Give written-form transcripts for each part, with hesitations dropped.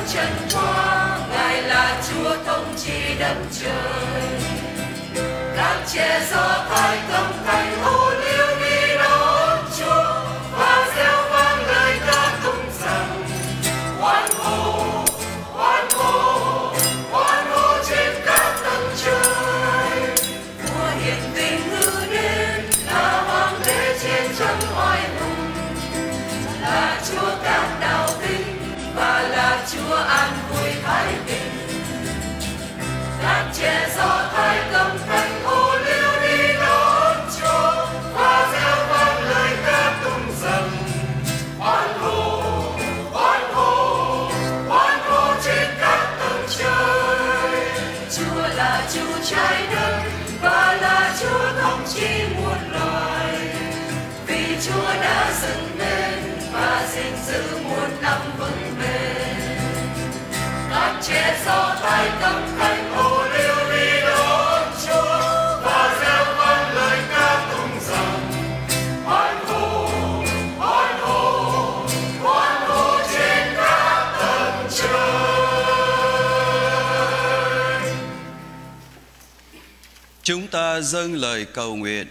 trần qua, Ngài là Chúa thống trị đất trời. Các trẻ do thái cầm cánh hô liêu đi đón Chúa, và reo vang lời ca tung rằng hoan hô, hoan hô, hoan hô trên các tầng trời. Vua hiền vinh ngự đến là hoàng đế trên trăng oai hùng, là Chúa các đạo binh và là Chúa an vui thái bình. Các trẻ do thái cầm cánh hô liêu đi đón Chúa, và reo vang lời ca tung rằng hoan hô, hoan hô, hoan hô trên các tầng trời. Chúa là Chúa trái đất và là Chúa thống trị muôn loài, vì Chúa đã dựng nên và gìn giữ muôn năm vững bền. Các trẻ do thái cầm cánh hô liêu đi đón Chúa, và reo vang lời ca tung rằng hoan hô, hoan hô, hoan hô trên các tầng trời. Chúng ta dâng lời cầu nguyện.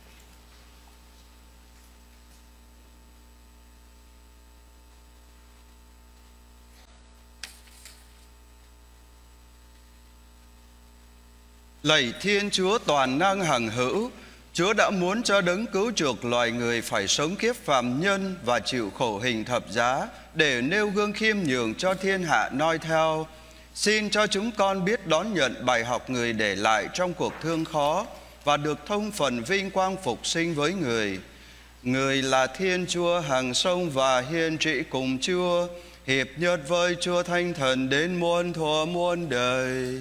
Lạy Thiên Chúa toàn năng hằng hữu, Chúa đã muốn cho đấng cứu chuộc loài người phải sống kiếp phàm nhân và chịu khổ hình thập giá để nêu gương khiêm nhường cho thiên hạ noi theo. Xin cho chúng con biết đón nhận bài học người để lại trong cuộc thương khó và được thông phần vinh quang phục sinh với người. Người là Thiên Chúa hằng sông và hiên trị cùng Chúa, hiệp nhất với Chúa Thánh Thần đến muôn thuở muôn đời.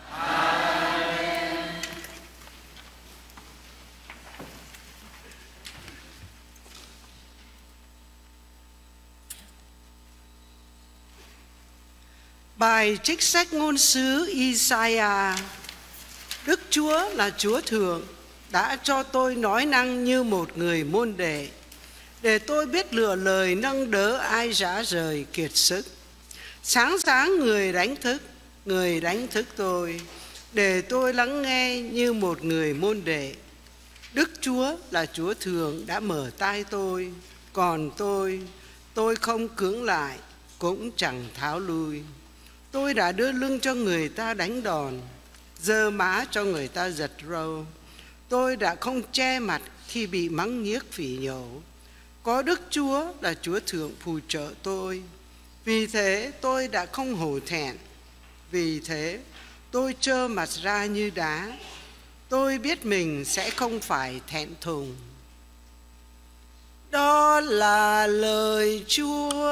Bài trích sách ngôn sứ Isaiah. Đức Chúa là Chúa Thượng, đã cho tôi nói năng như một người môn đệ, để tôi biết lựa lời nâng đỡ ai rã rời kiệt sức. Sáng sáng người đánh thức tôi, để tôi lắng nghe như một người môn đệ. Đức Chúa là Chúa Thượng đã mở tai tôi, còn tôi không cưỡng lại, cũng chẳng tháo lui. Tôi đã đưa lưng cho người ta đánh đòn, giơ má cho người ta giật râu. Tôi đã không che mặt khi bị mắng nhiếc phỉ nhổ. Có Đức Chúa là Chúa Thượng phù trợ tôi, vì thế tôi đã không hổ thẹn. Vì thế tôi trơ mặt ra như đá. Tôi biết mình sẽ không phải thẹn thùng. Đó là lời Chúa.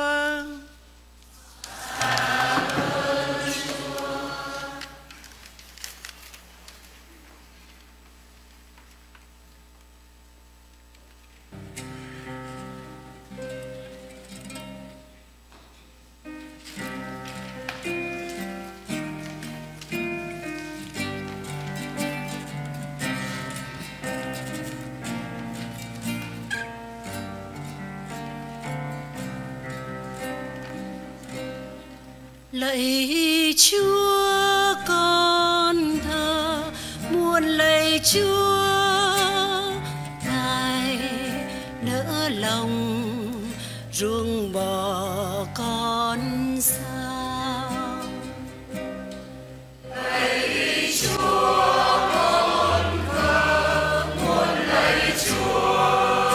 Lạy Chúa con thờ muôn lạy Chúa, Ngài nỡ lòng ruồng bỏ con sao. Lạy Chúa con thờ muôn lạy Chúa,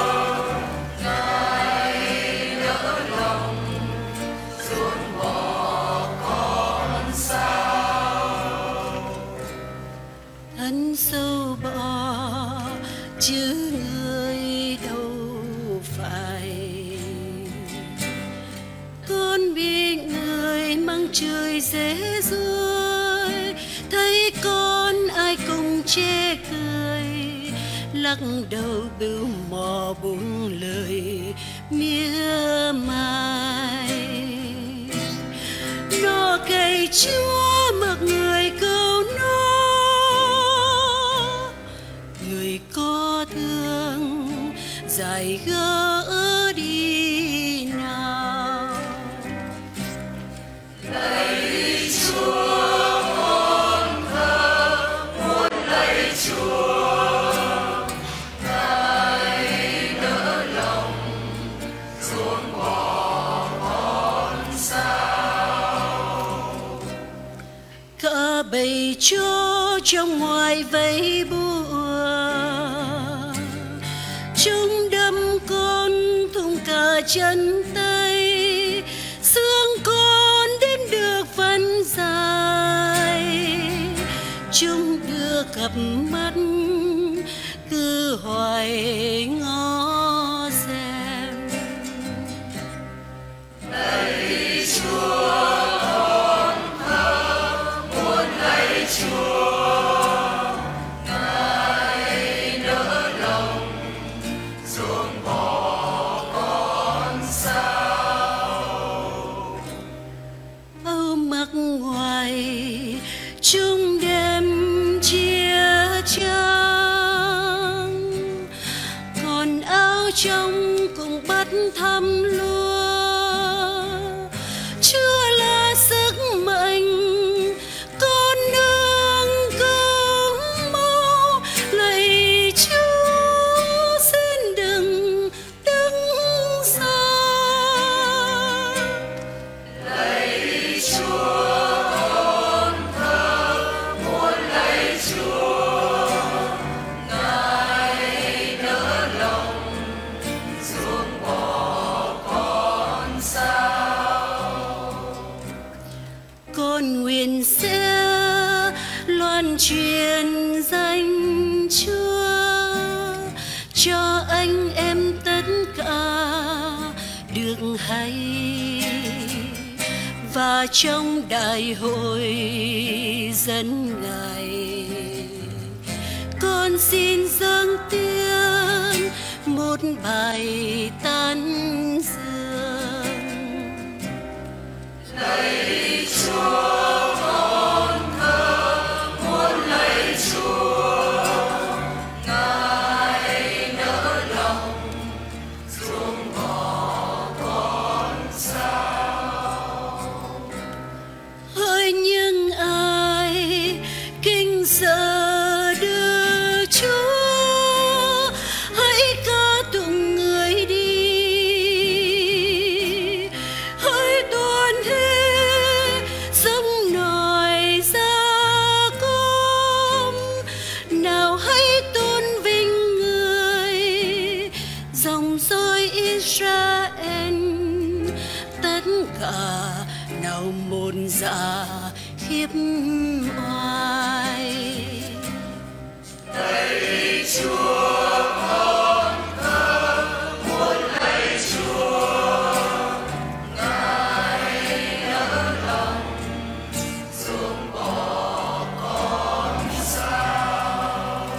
Ngài nỡ lòng ruồng bỏ con sao. Thân sâu bỏ chứ người đâu phải, con bị người mang trời dễ rơi, thấy con ai cùng chê cười, lắc đầu bưu mò buông lời mỉa mai. Nó cậy Chúa mặc người câu nó, người có thương giải gỡ đi nào. Chúa trong ngoài vây bùa, chúng đâm con thủng cả chân tay, xương con đến được phân dài. Chúng đưa cặp mắt cứ hoài ngó xem. Lạy Chúa, con thờ muốn lạy Chúa, Ngài nỡ lòng ruồng bỏ con sao. Âu mặc ngoài chúng đem chia trắng, còn áo trong cùng bắt thăm lúa. Chúa là sức mạnh, con nương cứu mau. Lạy Chúa, xin đừng đứng xa. Lạy Chúa, con thờ muốn lạy Chúa, Ngài nỡ lòng ruồng bỏ con sao. Con nguyện sẽ loan truyền danh Chúa cho anh em tất cả được hay, và trong đại hội dân Ngài con xin dâng tiếng một bài tán dương. Lạy Chúa, con thờ muốn lạy Chúa, Ngài nỡ lòng ruồng bỏ con sao. Hỡi những ai kính sợ Đức Chúa, hãy ca tụng Người đi. Hỡi toàn thế sống nổi ra công, nào hãy tôn vinh Người, dòng dõi Israel tất cả nào một dạ khiếp oai. Lạy Chúa, con thờ muốn lạy Chúa, Ngài nỡ lòng ruồng bỏ con sao.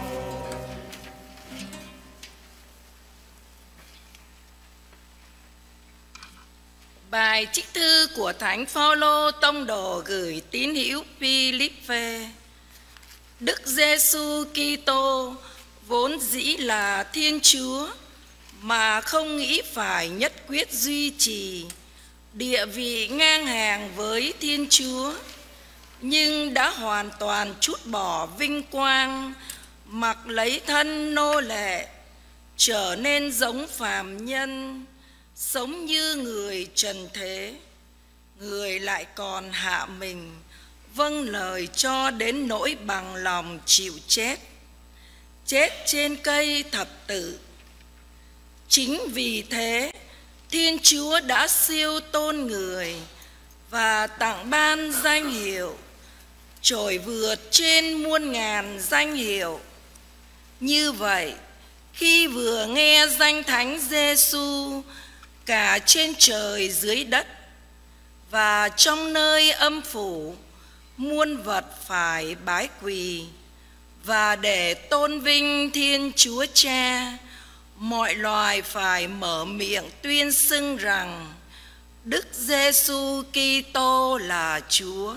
Bài trích thư của Thánh Phaolô tông đồ gửi tín hữu Philippe. Đức Giêsu Kitô vốn dĩ là Thiên Chúa, mà không nghĩ phải nhất quyết duy trì địa vị ngang hàng với Thiên Chúa, nhưng đã hoàn toàn trút bỏ vinh quang, mặc lấy thân nô lệ, trở nên giống phàm nhân, sống như người trần thế. Người lại còn hạ mình, vâng lời cho đến nỗi bằng lòng chịu chết, chết trên cây thập tự. Chính vì thế, Thiên Chúa đã siêu tôn Người và tặng ban danh hiệu trội vượt trên muôn ngàn danh hiệu. Như vậy, khi vừa nghe danh Thánh Giêsu, cả trên trời dưới đất và trong nơi âm phủ, muôn vật phải bái quỳ, và để tôn vinh Thiên Chúa Cha, mọi loài phải mở miệng tuyên xưng rằng Đức Giêsu Kitô là Chúa.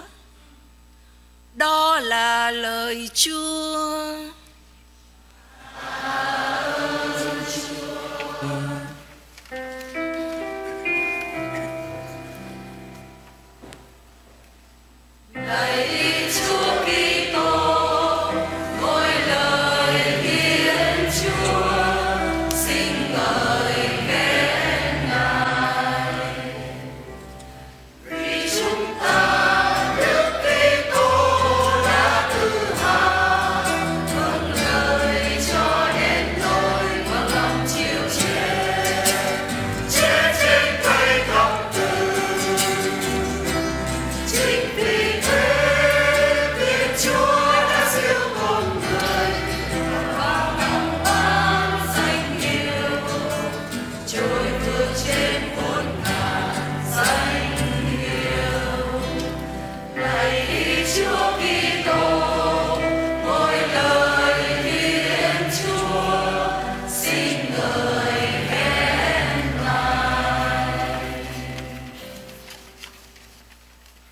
Đó là lời Chúa. Lạy Chúa Kitô, ngôi lời Thiên Chúa, xin ngợi khen Ngài. Vì chúng ta Đức Kitô đã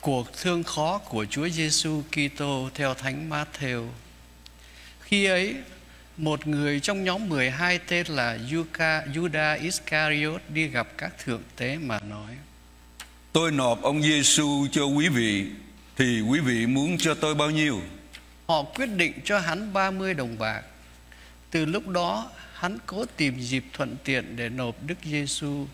Cuộc thương khó của Chúa Giêsu Kitô theo Thánh Mát-thêu. Khi ấy, một người trong nhóm 12 tên là Judas Iscariot đi gặp các thượng tế mà nói: Tôi nộp ông Giêsu cho quý vị, thì quý vị muốn cho tôi bao nhiêu? Họ quyết định cho hắn 30 đồng bạc. Từ lúc đó, hắn cố tìm dịp thuận tiện để nộp Đức Giêsu.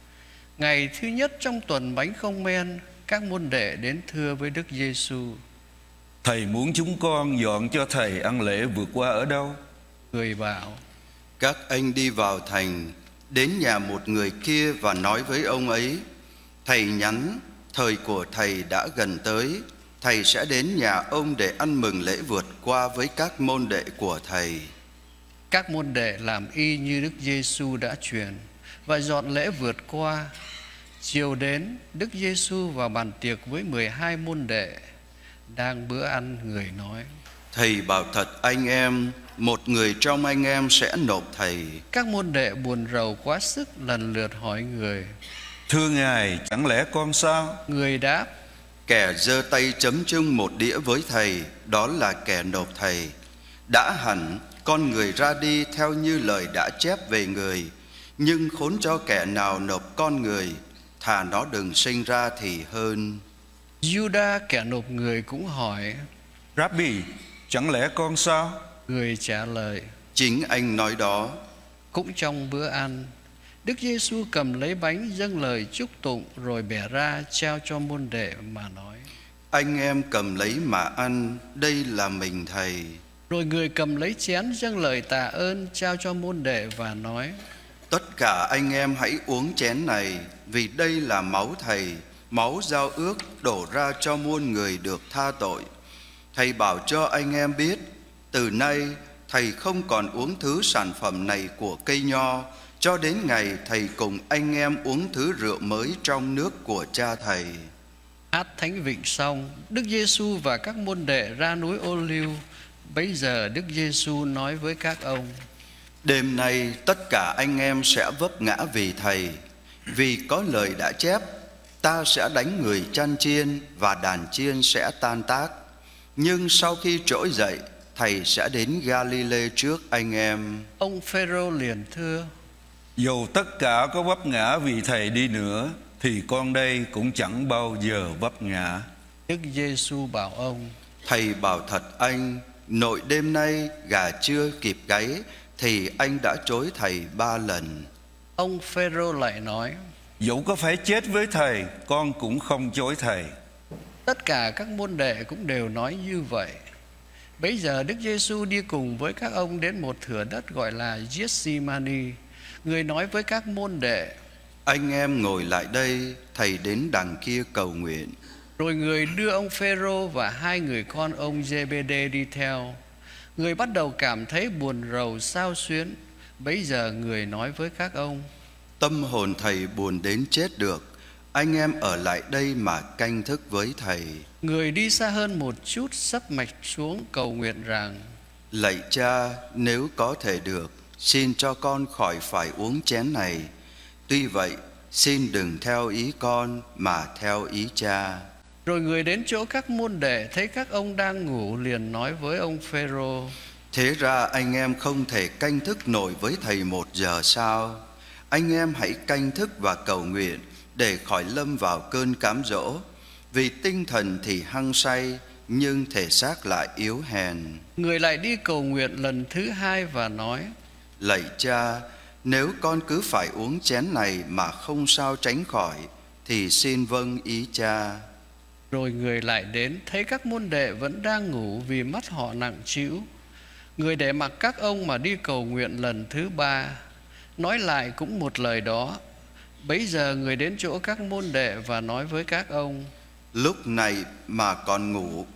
Ngày thứ nhất trong tuần bánh không men, các môn đệ đến thưa với Đức Giêsu: Thầy muốn chúng con dọn cho thầy ăn lễ vượt qua ở đâu? Người bảo: Các anh đi vào thành, đến nhà một người kia và nói với ông ấy: Thầy nhắn, thời của thầy đã gần tới, thầy sẽ đến nhà ông để ăn mừng lễ vượt qua với các môn đệ của thầy. Các môn đệ làm y như Đức Giêsu đã truyền và dọn lễ vượt qua. Chiều đến, Đức Giêsu vào bàn tiệc với 12 môn đệ. Đang bữa ăn, người nói: Thầy bảo thật anh em, một người trong anh em sẽ nộp thầy. Các môn đệ buồn rầu quá sức lần lượt hỏi người: Thưa Ngài, chẳng lẽ con sao? Người đáp: Kẻ giơ tay chấm chung một đĩa với thầy, đó là kẻ nộp thầy. Đã hẳn con người ra đi theo như lời đã chép về người, nhưng khốn cho kẻ nào nộp con người, thà nó đừng sinh ra thì hơn. Judas kẻ nộp người cũng hỏi: Rabbi, chẳng lẽ con sao? Người trả lời: Chính anh nói đó. Cũng trong bữa ăn, Đức Giêsu cầm lấy bánh dâng lời chúc tụng rồi bẻ ra trao cho môn đệ mà nói: Anh em cầm lấy mà ăn, đây là mình thầy. Rồi người cầm lấy chén dâng lời tạ ơn trao cho môn đệ và nói: Tất cả anh em hãy uống chén này, vì đây là máu thầy, máu giao ước đổ ra cho muôn người được tha tội. Thầy bảo cho anh em biết, từ nay thầy không còn uống thứ sản phẩm này của cây nho, cho đến ngày thầy cùng anh em uống thứ rượu mới trong nước của cha thầy. Hát thánh vịnh xong, Đức Giêsu và các môn đệ ra núi Ô-liu. Bấy giờ Đức Giêsu nói với các ông: Đêm nay tất cả anh em sẽ vấp ngã vì thầy, vì có lời đã chép: Ta sẽ đánh người chăn chiên và đàn chiên sẽ tan tác. Nhưng sau khi trỗi dậy, thầy sẽ đến Ga-li-lê trước anh em. Ông Phêrô liền thưa: Dầu tất cả có vấp ngã vì thầy đi nữa, thì con đây cũng chẳng bao giờ vấp ngã. Đức Giêsu bảo ông: Thầy bảo thật anh, nội đêm nay gà chưa kịp gáy, thì anh đã chối thầy 3 lần. Ông Phêrô lại nói: Dẫu có phải chết với thầy, con cũng không chối thầy. Tất cả các môn đệ cũng đều nói như vậy. Bấy giờ Đức Giêsu đi cùng với các ông đến một thửa đất gọi là Gethsemani. Người nói với các môn đệ: Anh em ngồi lại đây, thầy đến đằng kia cầu nguyện. Rồi người đưa ông Phêrô và 2 người con ông Giê-bê-đê đi theo. Người bắt đầu cảm thấy buồn rầu xao xuyến. Bấy giờ người nói với các ông: Tâm hồn thầy buồn đến chết được, anh em ở lại đây mà canh thức với thầy. Người đi xa hơn một chút, sấp mạch xuống cầu nguyện rằng: Lạy cha, nếu có thể được, xin cho con khỏi phải uống chén này. Tuy vậy, xin đừng theo ý con mà theo ý cha. Rồi người đến chỗ các môn đệ, thấy các ông đang ngủ, liền nói với ông Phêrô: Thế ra anh em không thể canh thức nổi với thầy 1 giờ sao? Anh em hãy canh thức và cầu nguyện để khỏi lâm vào cơn cám dỗ. Vì tinh thần thì hăng say, nhưng thể xác lại yếu hèn. Người lại đi cầu nguyện lần thứ 2 và nói: Lạy cha, nếu con cứ phải uống chén này mà không sao tránh khỏi, thì xin vâng ý cha. Rồi người lại đến, thấy các môn đệ vẫn đang ngủ vì mắt họ nặng trĩu. Người để mặc các ông mà đi cầu nguyện lần thứ 3, nói lại cũng một lời đó. Bấy giờ người đến chỗ các môn đệ và nói với các ông: Lúc này mà còn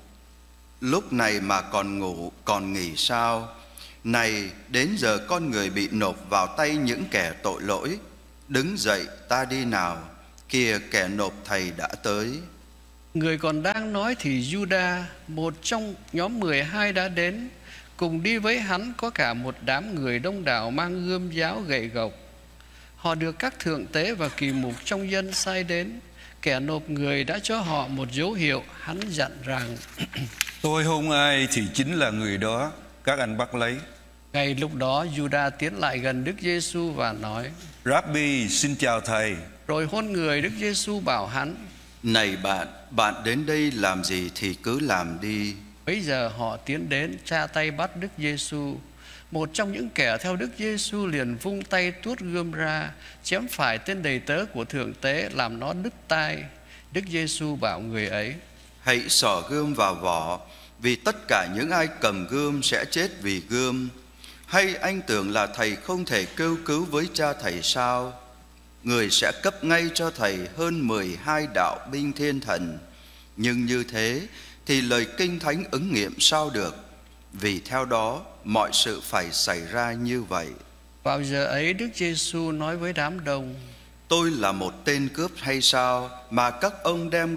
ngủ, còn nghỉ sao? Này, đến giờ con người bị nộp vào tay những kẻ tội lỗi. Đứng dậy, ta đi nào. Kìa, kẻ nộp thầy đã tới. Người còn đang nói thì Judas, một trong nhóm 12 đã đến. Cùng đi với hắn có cả một đám người đông đảo mang gươm giáo gậy gộc. Họ được các thượng tế và kỳ mục trong dân sai đến. Kẻ nộp người đã cho họ một dấu hiệu. Hắn dặn rằng: Tôi hôn ai thì chính là người đó, các anh bắt lấy. Ngay lúc đó Juda tiến lại gần Đức Giêsu và nói: Rabbi, xin chào thầy. Rồi hôn người. Đức Giêsu bảo hắn: Này bạn đến đây làm gì thì cứ làm đi. Bấy giờ họ tiến đến, tra tay bắt Đức Giêsu. Một trong những kẻ theo Đức Giêsu liền vung tay tuốt gươm ra, chém phải tên đầy tớ của thượng tế, làm nó đứt tai. Đức Giêsu bảo người ấy: Hãy xỏ gươm vào vỏ, vì tất cả những ai cầm gươm sẽ chết vì gươm. Hay anh tưởng là thầy không thể kêu cứu với cha thầy sao? Người sẽ cấp ngay cho thầy hơn 12 đạo binh thiên thần. Nhưng như thế thì lời Kinh Thánh ứng nghiệm sao được? Vì theo đó mọi sự phải xảy ra như vậy. Vào giờ ấy Đức Giêsu nói với đám đông: Tôi là một tên cướp hay sao mà các ông đem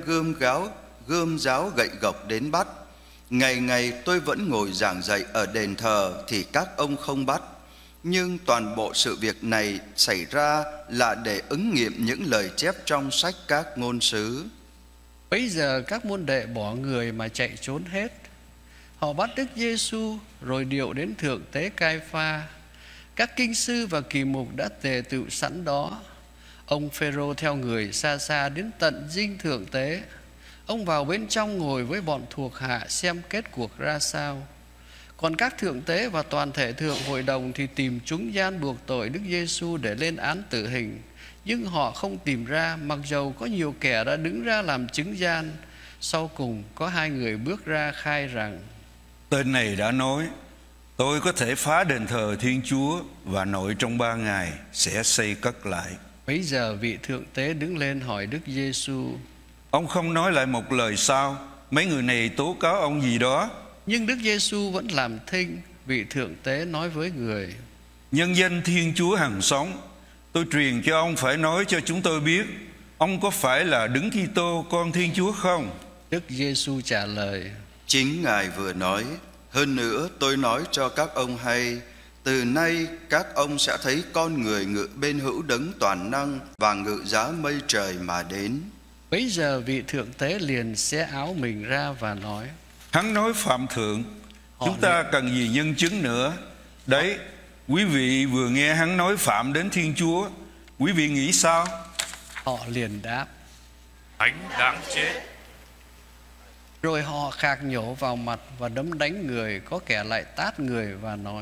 gươm giáo gậy gộc đến bắt? Ngày ngày tôi vẫn ngồi giảng dạy ở đền thờ thì các ông không bắt. Nhưng toàn bộ sự việc này xảy ra là để ứng nghiệm những lời chép trong sách các ngôn sứ. Bấy giờ các môn đệ bỏ người mà chạy trốn hết. Họ bắt Đức Giêsu rồi điệu đến thượng tế Cai-pha. Các kinh sư và kỳ mục đã tề tựu sẵn đó. Ông Phêrô theo người xa xa đến tận dinh thượng tế. Ông vào bên trong ngồi với bọn thuộc hạ xem kết cuộc ra sao. Còn các thượng tế và toàn thể thượng hội đồng thì tìm trúng gian buộc tội Đức Giêsu để lên án tử hình. Nhưng họ không tìm ra, mặc dầu có nhiều kẻ đã đứng ra làm chứng gian. Sau cùng có 2 người bước ra khai rằng: Tên này đã nói, tôi có thể phá đền thờ Thiên Chúa và nội trong 3 ngày sẽ xây cất lại. Bấy giờ vị thượng tế đứng lên hỏi Đức Giêsu: Ông không nói lại một lời sao? Mấy người này tố cáo ông gì đó? Nhưng Đức Giêsu vẫn làm thinh. Vị thượng tế nói với người: Nhân danh Thiên Chúa hằng sống, tôi truyền cho ông phải nói cho chúng tôi biết, ông có phải là Đấng Kitô con Thiên Chúa không? Đức Giêsu trả lời: Chính Ngài vừa nói. Hơn nữa tôi nói cho các ông hay, từ nay các ông sẽ thấy con người ngự bên hữu Đấng toàn năng và ngự giá mây trời mà đến. Bấy giờ vị thượng tế liền xé áo mình ra và nói: Hắn nói phạm thượng, chúng ta cần gì nhân chứng nữa? Đấy, quý vị vừa nghe hắn nói phạm đến Thiên Chúa, quý vị nghĩ sao? Họ liền đáp: Hắn đáng chết. Rồi họ khạc nhổ vào mặt và đấm đánh người. Có kẻ lại tát người và nói: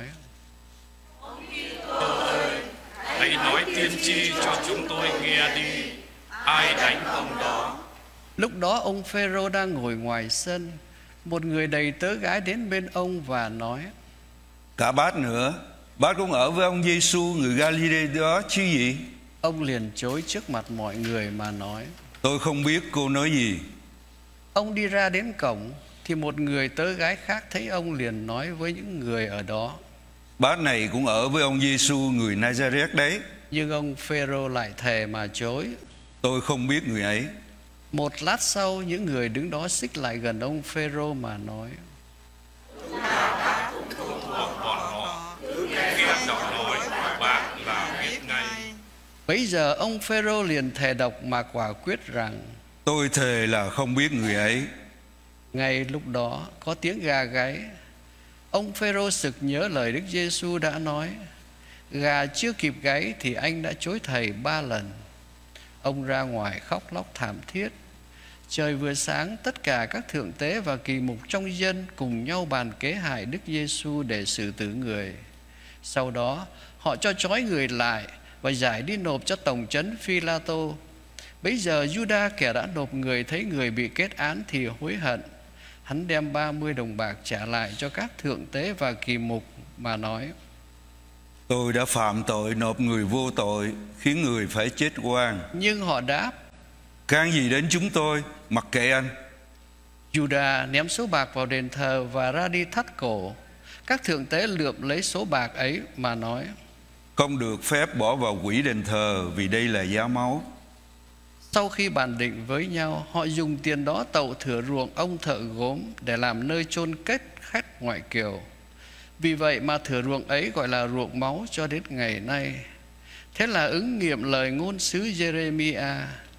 Hãy nói tiên tri cho chúng tôi nghe đi, ai đánh ông đó? Lúc đó ông Phêrô đang ngồi ngoài sân. Một người đầy tớ gái đến bên ông và nói: Cả bác nữa, bác cũng ở với ông Giêsu người Galile đó chứ gì? Ông liền chối trước mặt mọi người mà nói: Tôi không biết cô nói gì. Ông đi ra đến cổng thì một người tớ gái khác thấy ông liền nói với những người ở đó: Bác này cũng ở với ông Giêsu người Nazareth đấy. Nhưng ông Phêrô lại thề mà chối: Tôi không biết người ấy. Một lát sau, những người đứng đó xích lại gần ông Phêrô mà nói: Bấy giờ ông Phêrô liền thề độc mà quả quyết rằng: Tôi thề là không biết người ấy. Ngay lúc đó có tiếng gà gáy. Ông Phêrô sực nhớ lời Đức Giêsu đã nói: Gà chưa kịp gáy thì anh đã chối thầy 3 lần. Ông ra ngoài khóc lóc thảm thiết. Trời vừa sáng, tất cả các thượng tế và kỳ mục trong dân cùng nhau bàn kế hại Đức Giêsu để xử tử người. Sau đó họ cho trói người lại và giải đi nộp cho tổng trấn Phi-la-tô. Bấy giờ Juda, kẻ đã nộp người, thấy người bị kết án thì hối hận. Hắn đem 30 đồng bạc trả lại cho các thượng tế và kỳ mục mà nói: Tôi đã phạm tội nộp người vô tội, khiến người phải chết oan. Nhưng họ đáp: Can gì đến chúng tôi, mặc kệ anh. Juda ném số bạc vào đền thờ và ra đi thắt cổ. Các thượng tế lượm lấy số bạc ấy mà nói: Không được phép bỏ vào quỹ đền thờ, vì đây là giá máu. Sau khi bàn định với nhau, họ dùng tiền đó tậu thửa ruộng ông thợ gốm để làm nơi chôn cất khách ngoại kiều. Vì vậy mà thửa ruộng ấy gọi là ruộng máu cho đến ngày nay. Thế là ứng nghiệm lời ngôn sứ Giê-rê-mi-a: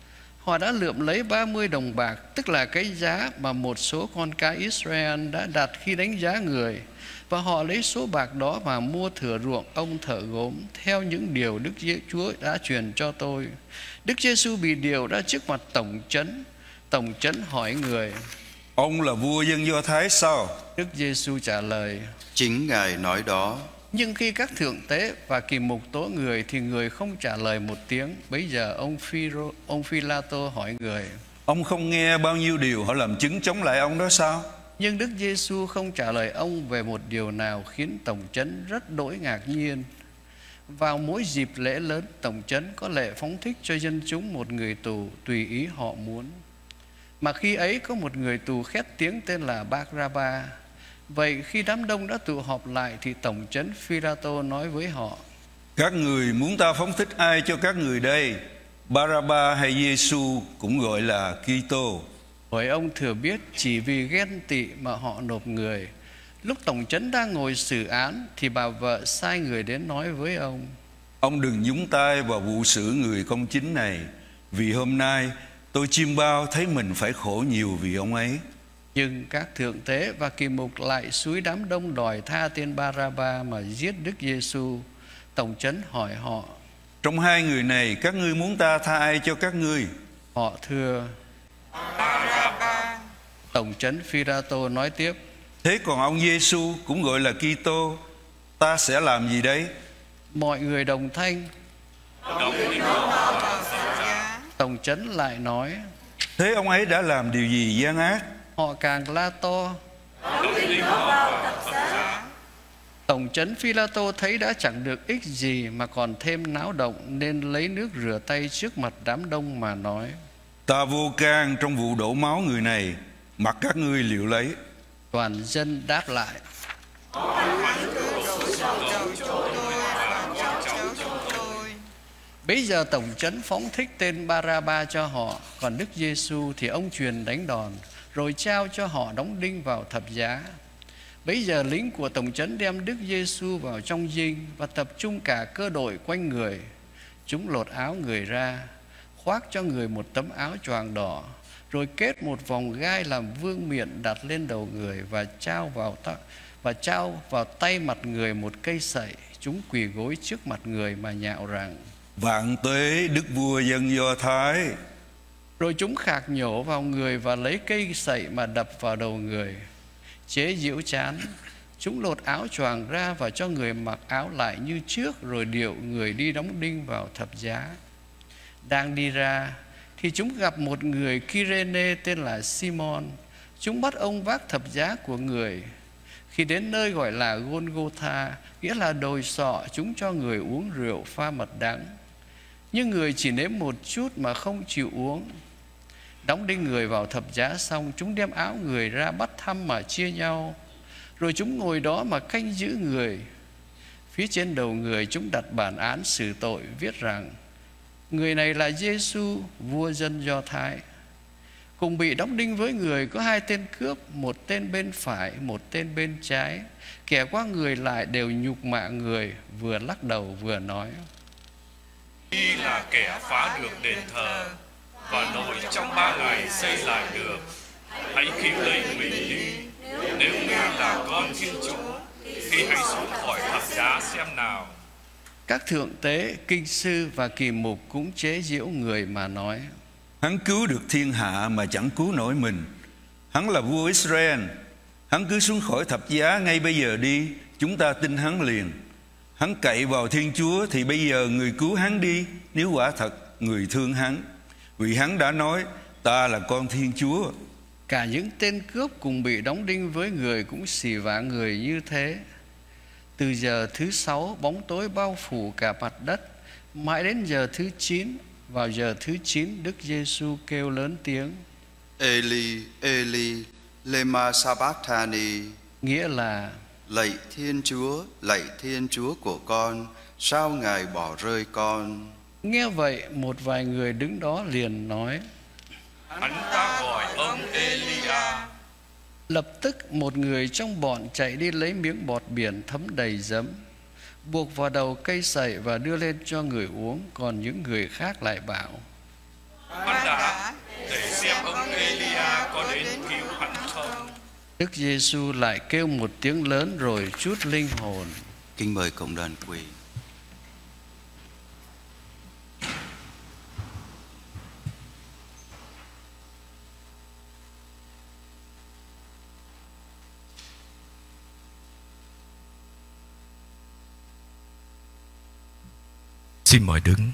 Họ đã lượm lấy 30 đồng bạc, tức là cái giá mà một số con cái Israel đã đặt khi đánh giá người. Và họ lấy số bạc đó mà mua thửa ruộng ông thợ gốm theo những điều Đức Chúa đã truyền cho tôi. Đức Giêsu bị điều ra trước mặt tổng trấn. Tổng trấn hỏi người: Ông là vua dân Do Thái sao? Đức Giêsu trả lời: Chính Ngài nói đó. Nhưng khi các thượng tế và kỳ mục tố người thì người không trả lời một tiếng. Bấy giờ ông Phi-la-tô hỏi người: Ông không nghe bao nhiêu điều họ làm chứng chống lại ông đó sao? Nhưng Đức Giêsu không trả lời ông về một điều nào, khiến tổng trấn rất đỗi ngạc nhiên. Vào mỗi dịp lễ lớn, tổng trấn có lệ phóng thích cho dân chúng một người tù tùy ý họ muốn. Mà khi ấy có một người tù khét tiếng tên là Ba-ra-ba. Vậy khi đám đông đã tụ họp lại thì tổng trấn Phi-la-tô nói với họ: Các người muốn ta phóng thích ai cho các người đây? Ba-ra-ba hay Giê-xu, cũng gọi là Ki-tô? Bởi ông thừa biết chỉ vì ghen tị mà họ nộp người. Lúc tổng trấn đang ngồi xử án thì bà vợ sai người đến nói với ông: Ông đừng nhúng tay vào vụ xử người công chính này, vì hôm nay tôi chiêm bao thấy mình phải khổ nhiều vì ông ấy. Nhưng các thượng tế và kỳ mục lại xúi đám đông đòi tha tên Ba-ra-ba mà giết Đức Giêsu. Tổng trấn hỏi họ: Trong hai người này các ngươi muốn ta tha ai cho các ngươi? Họ thưa: Ba-ra-ba. Tổng trấn Phi-la-tô nói tiếp: Thế còn ông Giê-xu, cũng gọi là Ki-tô, ta sẽ làm gì đấy? Mọi người đồng thanh. Tổng trấn lại nói: Thế ông ấy đã làm điều gì gian ác? Họ càng la to. Tổng trấn Phi-la-tô thấy đã chẳng được ích gì mà còn thêm náo động, nên lấy nước rửa tay trước mặt đám đông mà nói: Ta vô can trong vụ đổ máu người này, mặc các ngươi liệu lấy. Toàn dân đáp lại: Bây giờ tổng trấn phóng thích tên Ba-ra-ba cho họ, còn Đức Giêsu thì ông truyền đánh đòn, rồi trao cho họ đóng đinh vào thập giá. Bấy giờ lính của tổng trấn đem Đức Giêsu vào trong dinh và tập trung cả cơ đội quanh người. Chúng lột áo người ra, khoác cho người một tấm áo choàng đỏ, rồi kết một vòng gai làm vương miện đặt lên đầu người và trao vào tay mặt người một cây sậy. Chúng quỳ gối trước mặt người mà nhạo rằng: Vạn tuế Đức vua dân Do Thái. Rồi chúng khạc nhổ vào người và lấy cây sậy mà đập vào đầu người. Chế giễu chán, chúng lột áo choàng ra và cho người mặc áo lại như trước, rồi điệu người đi đóng đinh vào thập giá. Đang đi ra thì chúng gặp một người Kyrene tên là Simon. Chúng bắt ông vác thập giá của người. Khi đến nơi gọi là Gôn-gô-tha, nghĩa là đồi sọ, chúng cho người uống rượu pha mật đắng. Nhưng người chỉ nếm một chút mà không chịu uống. Đóng đinh người vào thập giá xong, chúng đem áo người ra bắt thăm mà chia nhau. Rồi chúng ngồi đó mà canh giữ người. Phía trên đầu người chúng đặt bản án xử tội, viết rằng: Người này là Giêsu, vua dân Do Thái. Cùng bị đóng đinh với người có hai tên cướp, một tên bên phải, một tên bên trái. Kẻ qua người lại đều nhục mạ người, vừa lắc đầu vừa nói: Y là kẻ phá được đền thờ và nội trong 3 ngày xây lại được. Hãy cứu lấy mình đi. Nếu ngươi là con Thiên Chúa thì hãy xuống khỏi thập giá xem nào. Các thượng tế, kinh sư và kỳ mục cũng chế giễu người mà nói: Hắn cứu được thiên hạ mà chẳng cứu nổi mình. Hắn là vua Israel. Hắn cứ xuống khỏi thập giá ngay bây giờ đi, chúng ta tin hắn liền. Hắn cậy vào Thiên Chúa thì bây giờ người cứu hắn đi, nếu quả thật người thương hắn. Vì hắn đã nói: Ta là con Thiên Chúa. Cả những tên cướp cùng bị đóng đinh với người cũng xỉ vả người như thế. Từ giờ thứ 6 bóng tối bao phủ cả mặt đất, mãi đến giờ thứ 9. Vào giờ thứ 9, Đức Giêsu kêu lớn tiếng: Eli, Eli, lema sabachthani, nghĩa là: lạy Thiên Chúa của con, sao Ngài bỏ rơi con? Nghe vậy, một vài người đứng đó liền nói: Hắn ta gọi ông Elia. Lập tức một người trong bọn chạy đi lấy miếng bọt biển thấm đầy giấm, buộc vào đầu cây sậy và đưa lên cho người uống. Còn những người khác lại bảo: Hắn đã có đến cứu hắn không? Đức Giêsu lại kêu một tiếng lớn rồi trút linh hồn. Kính mời cộng đoàn quỳ. Xin mời đứng.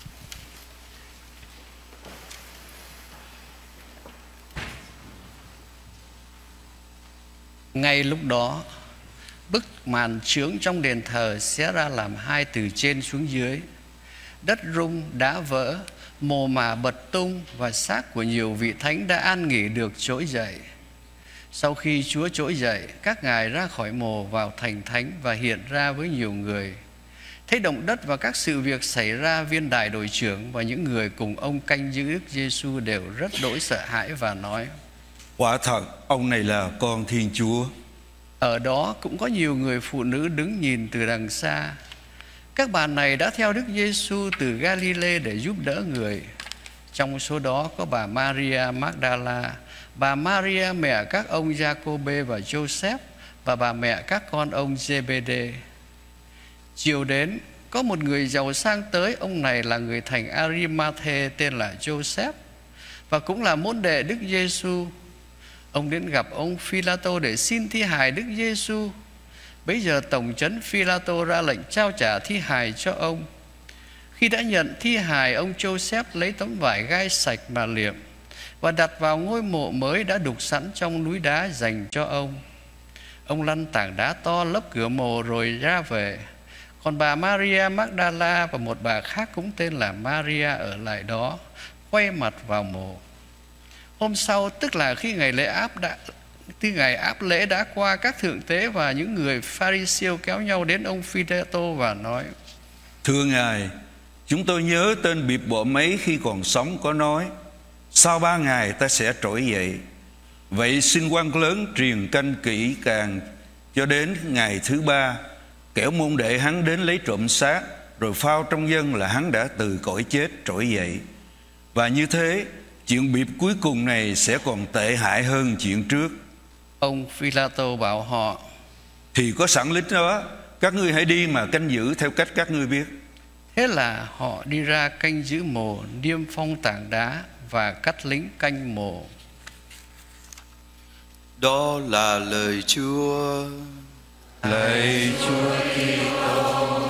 Ngay lúc đó, bức màn chướng trong đền thờ xé ra làm hai từ trên xuống dưới. Đất rung, đá vỡ, mồ mả bật tung và xác của nhiều vị thánh đã an nghỉ được trỗi dậy. Sau khi Chúa trỗi dậy, các ngài ra khỏi mồ vào thành thánh và hiện ra với nhiều người. Thấy động đất và các sự việc xảy ra, viên đại đội trưởng và những người cùng ông canh giữ Đức Giêsu đều rất đỗi sợ hãi và nói: Quả thật, ông này là con Thiên Chúa. Ở đó cũng có nhiều người phụ nữ đứng nhìn từ đằng xa. Các bà này đã theo Đức Giêsu từ Galilee để giúp đỡ người. Trong số đó có bà Maria Magdala, bà Maria mẹ các ông Giacôbê và Joseph và bà mẹ các con ông Giê-bê-đê. Chiều đến, có một người giàu sang tới. Ông này là người thành Ari-ma-thê tên là Joseph và cũng là môn đệ Đức Giêsu. Ông đến gặp ông Phi-la-tô để xin thi hài Đức Giêsu. Bấy giờ tổng trấn Phi-la-tô ra lệnh trao trả thi hài cho ông. Khi đã nhận thi hài, ông Joseph lấy tấm vải gai sạch mà liệm và đặt vào ngôi mộ mới đã đục sẵn trong núi đá dành cho ông. Ông lăn tảng đá to lấp cửa mộ rồi ra về. Còn bà Maria Magdala và một bà khác cũng tên là Maria ở lại đó, quay mặt vào mộ. Hôm sau, tức là khi ngày áp lễ đã qua, các thượng tế và những người Pha-ri-siêu kéo nhau đến ông Phi-la-tô và nói: Thưa Ngài, chúng tôi nhớ tên bịp bọ mấy khi còn sống có nói: sau 3 ngày ta sẽ trỗi dậy. Vậy xin quan lớn truyền canh kỹ càng cho đến ngày thứ 3, kẻo môn đệ hắn đến lấy trộm xác, rồi phao trong dân là hắn đã từ cõi chết trỗi dậy. Và như thế, chuyện bịp cuối cùng này sẽ còn tệ hại hơn chuyện trước. Ông Phi-la-tô bảo họ: Thì có sẵn lính đó, các ngươi hãy đi mà canh giữ theo cách các ngươi biết. Thế là họ đi ra canh giữ mồ, niêm phong tảng đá và cắt lính canh mồ. Đó là lời Chúa. Lạy Chúa Kitô.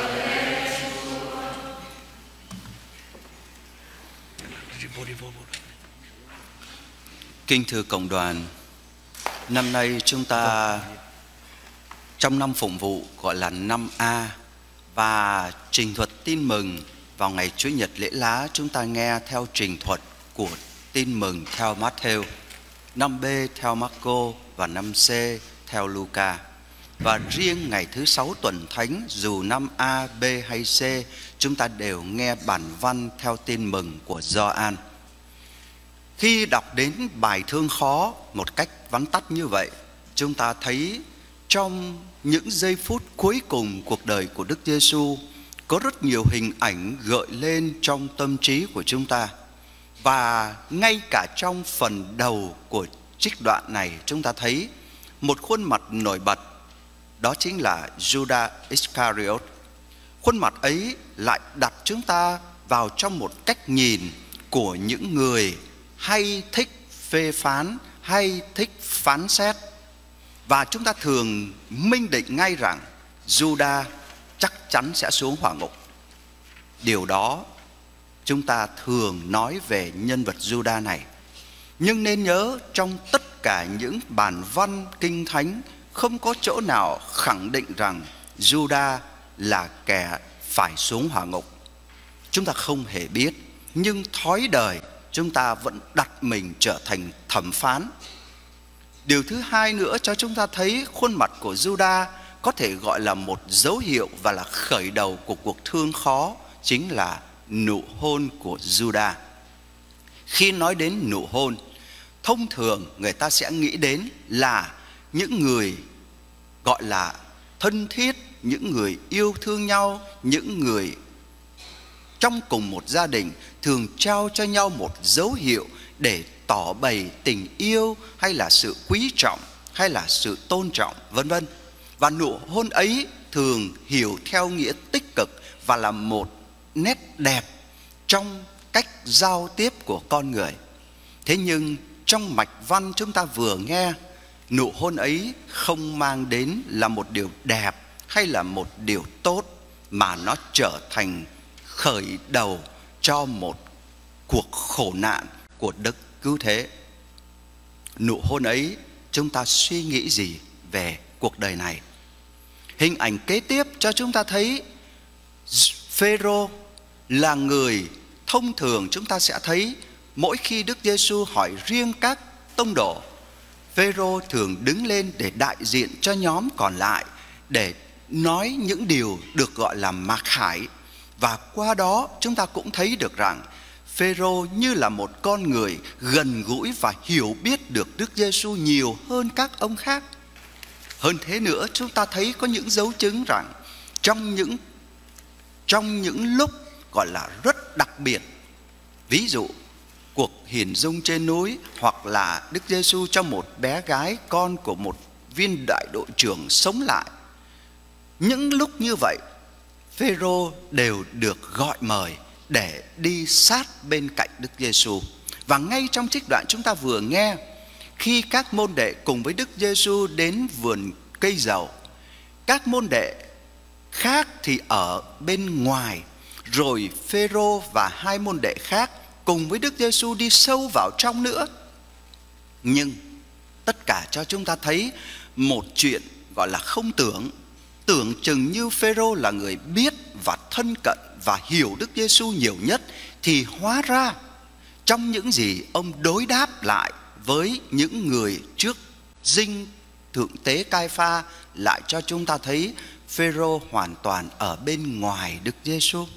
Kính thưa cộng đoàn, năm nay chúng ta trong năm phụng vụ gọi là năm A, và trình thuật tin mừng vào ngày Chúa Nhật lễ lá chúng ta nghe theo trình thuật của tin mừng theo Matthew, năm B theo Marco và năm C theo Luca. Và riêng ngày thứ 6 tuần thánh, dù năm A, B hay C, chúng ta đều nghe bản văn theo tin mừng của Gioan. Khi đọc đến bài thương khó một cách vắn tắt như vậy, chúng ta thấy trong những giây phút cuối cùng cuộc đời của Đức Giêsu có rất nhiều hình ảnh gợi lên trong tâm trí của chúng ta. Và ngay cả trong phần đầu của trích đoạn này, chúng ta thấy một khuôn mặt nổi bật, đó chính là Judas Iscariot. Khuôn mặt ấy lại đặt chúng ta vào trong một cách nhìn của những người hay thích phê phán, hay thích phán xét. Và chúng ta thường minh định ngay rằng Judas chắc chắn sẽ xuống hỏa ngục. Điều đó chúng ta thường nói về nhân vật Judas này. Nhưng nên nhớ, trong tất cả những bản văn kinh thánh không có chỗ nào khẳng định rằng Judas là kẻ phải xuống hỏa ngục. Chúng ta không hề biết, nhưng thói đời chúng ta vẫn đặt mình trở thành thẩm phán. Điều thứ hai nữa cho chúng ta thấy khuôn mặt của Judas có thể gọi là một dấu hiệu và là khởi đầu của cuộc thương khó, chính là nụ hôn của Judas. Khi nói đến nụ hôn, thông thường người ta sẽ nghĩ đến là những người gọi là thân thiết, những người yêu thương nhau, những người trong cùng một gia đình thường trao cho nhau một dấu hiệu để tỏ bày tình yêu hay là sự quý trọng hay là sự tôn trọng, vân vân. Và nụ hôn ấy thường hiểu theo nghĩa tích cực và là một nét đẹp trong cách giao tiếp của con người. Thế nhưng trong mạch văn chúng ta vừa nghe, nụ hôn ấy không mang đến là một điều đẹp hay là một điều tốt, mà nó trở thành khởi đầu cho một cuộc khổ nạn của Đấng Cứu Thế. Nụ hôn ấy chúng ta suy nghĩ gì về cuộc đời này? Hình ảnh kế tiếp cho chúng ta thấy Phêrô là người thông thường chúng ta sẽ thấy mỗi khi Đức Giêsu hỏi riêng các tông đồ, Phêrô thường đứng lên để đại diện cho nhóm còn lại để nói những điều được gọi là mặc khải. Và qua đó chúng ta cũng thấy được rằng Phêrô như là một con người gần gũi và hiểu biết được Đức Giêsu nhiều hơn các ông khác. Hơn thế nữa, chúng ta thấy có những dấu chứng rằng trong những lúc gọi là rất đặc biệt, ví dụ cuộc hiển dung trên núi, hoặc là Đức Giêsu cho một bé gái con của một viên đại đội trưởng sống lại, những lúc như vậy Phêrô đều được gọi mời để đi sát bên cạnh Đức Giêsu. Và ngay trong trích đoạn chúng ta vừa nghe, khi các môn đệ cùng với Đức Giêsu đến vườn cây dầu, các môn đệ khác thì ở bên ngoài, rồi Phêrô và hai môn đệ khác cùng với Đức Giêsu đi sâu vào trong nữa. Nhưng tất cả cho chúng ta thấy một chuyện gọi là không tưởng. Tưởng chừng như Phêrô là người biết và thân cận và hiểu Đức Giêsu nhiều nhất, thì hóa ra trong những gì ông đối đáp lại với những người trước dinh thượng tế Cai-pha lại cho chúng ta thấy Phêrô hoàn toàn ở bên ngoài Đức Giêsu.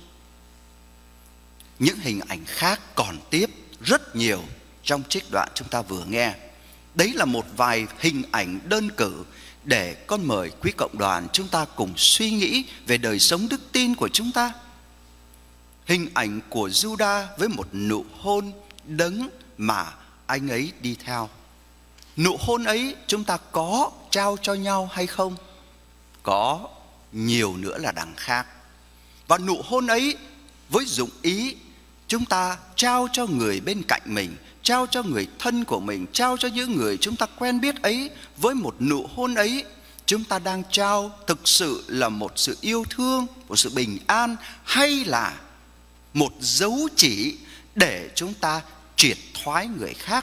Những hình ảnh khác còn tiếp rất nhiều trong trích đoạn chúng ta vừa nghe. Đấy là một vài hình ảnh đơn cử để con mời quý cộng đoàn chúng ta cùng suy nghĩ về đời sống đức tin của chúng ta. Hình ảnh của Giuđa với một nụ hôn đấng mà anh ấy đi theo. Nụ hôn ấy chúng ta có trao cho nhau hay không? Có, nhiều nữa là đằng khác. Và nụ hôn ấy với dụng ý chúng ta trao cho người bên cạnh mình, trao cho người thân của mình, trao cho những người chúng ta quen biết ấy. Với một nụ hôn ấy, chúng ta đang trao thực sự là một sự yêu thương, một sự bình an, hay là một dấu chỉ để chúng ta triệt thoái người khác?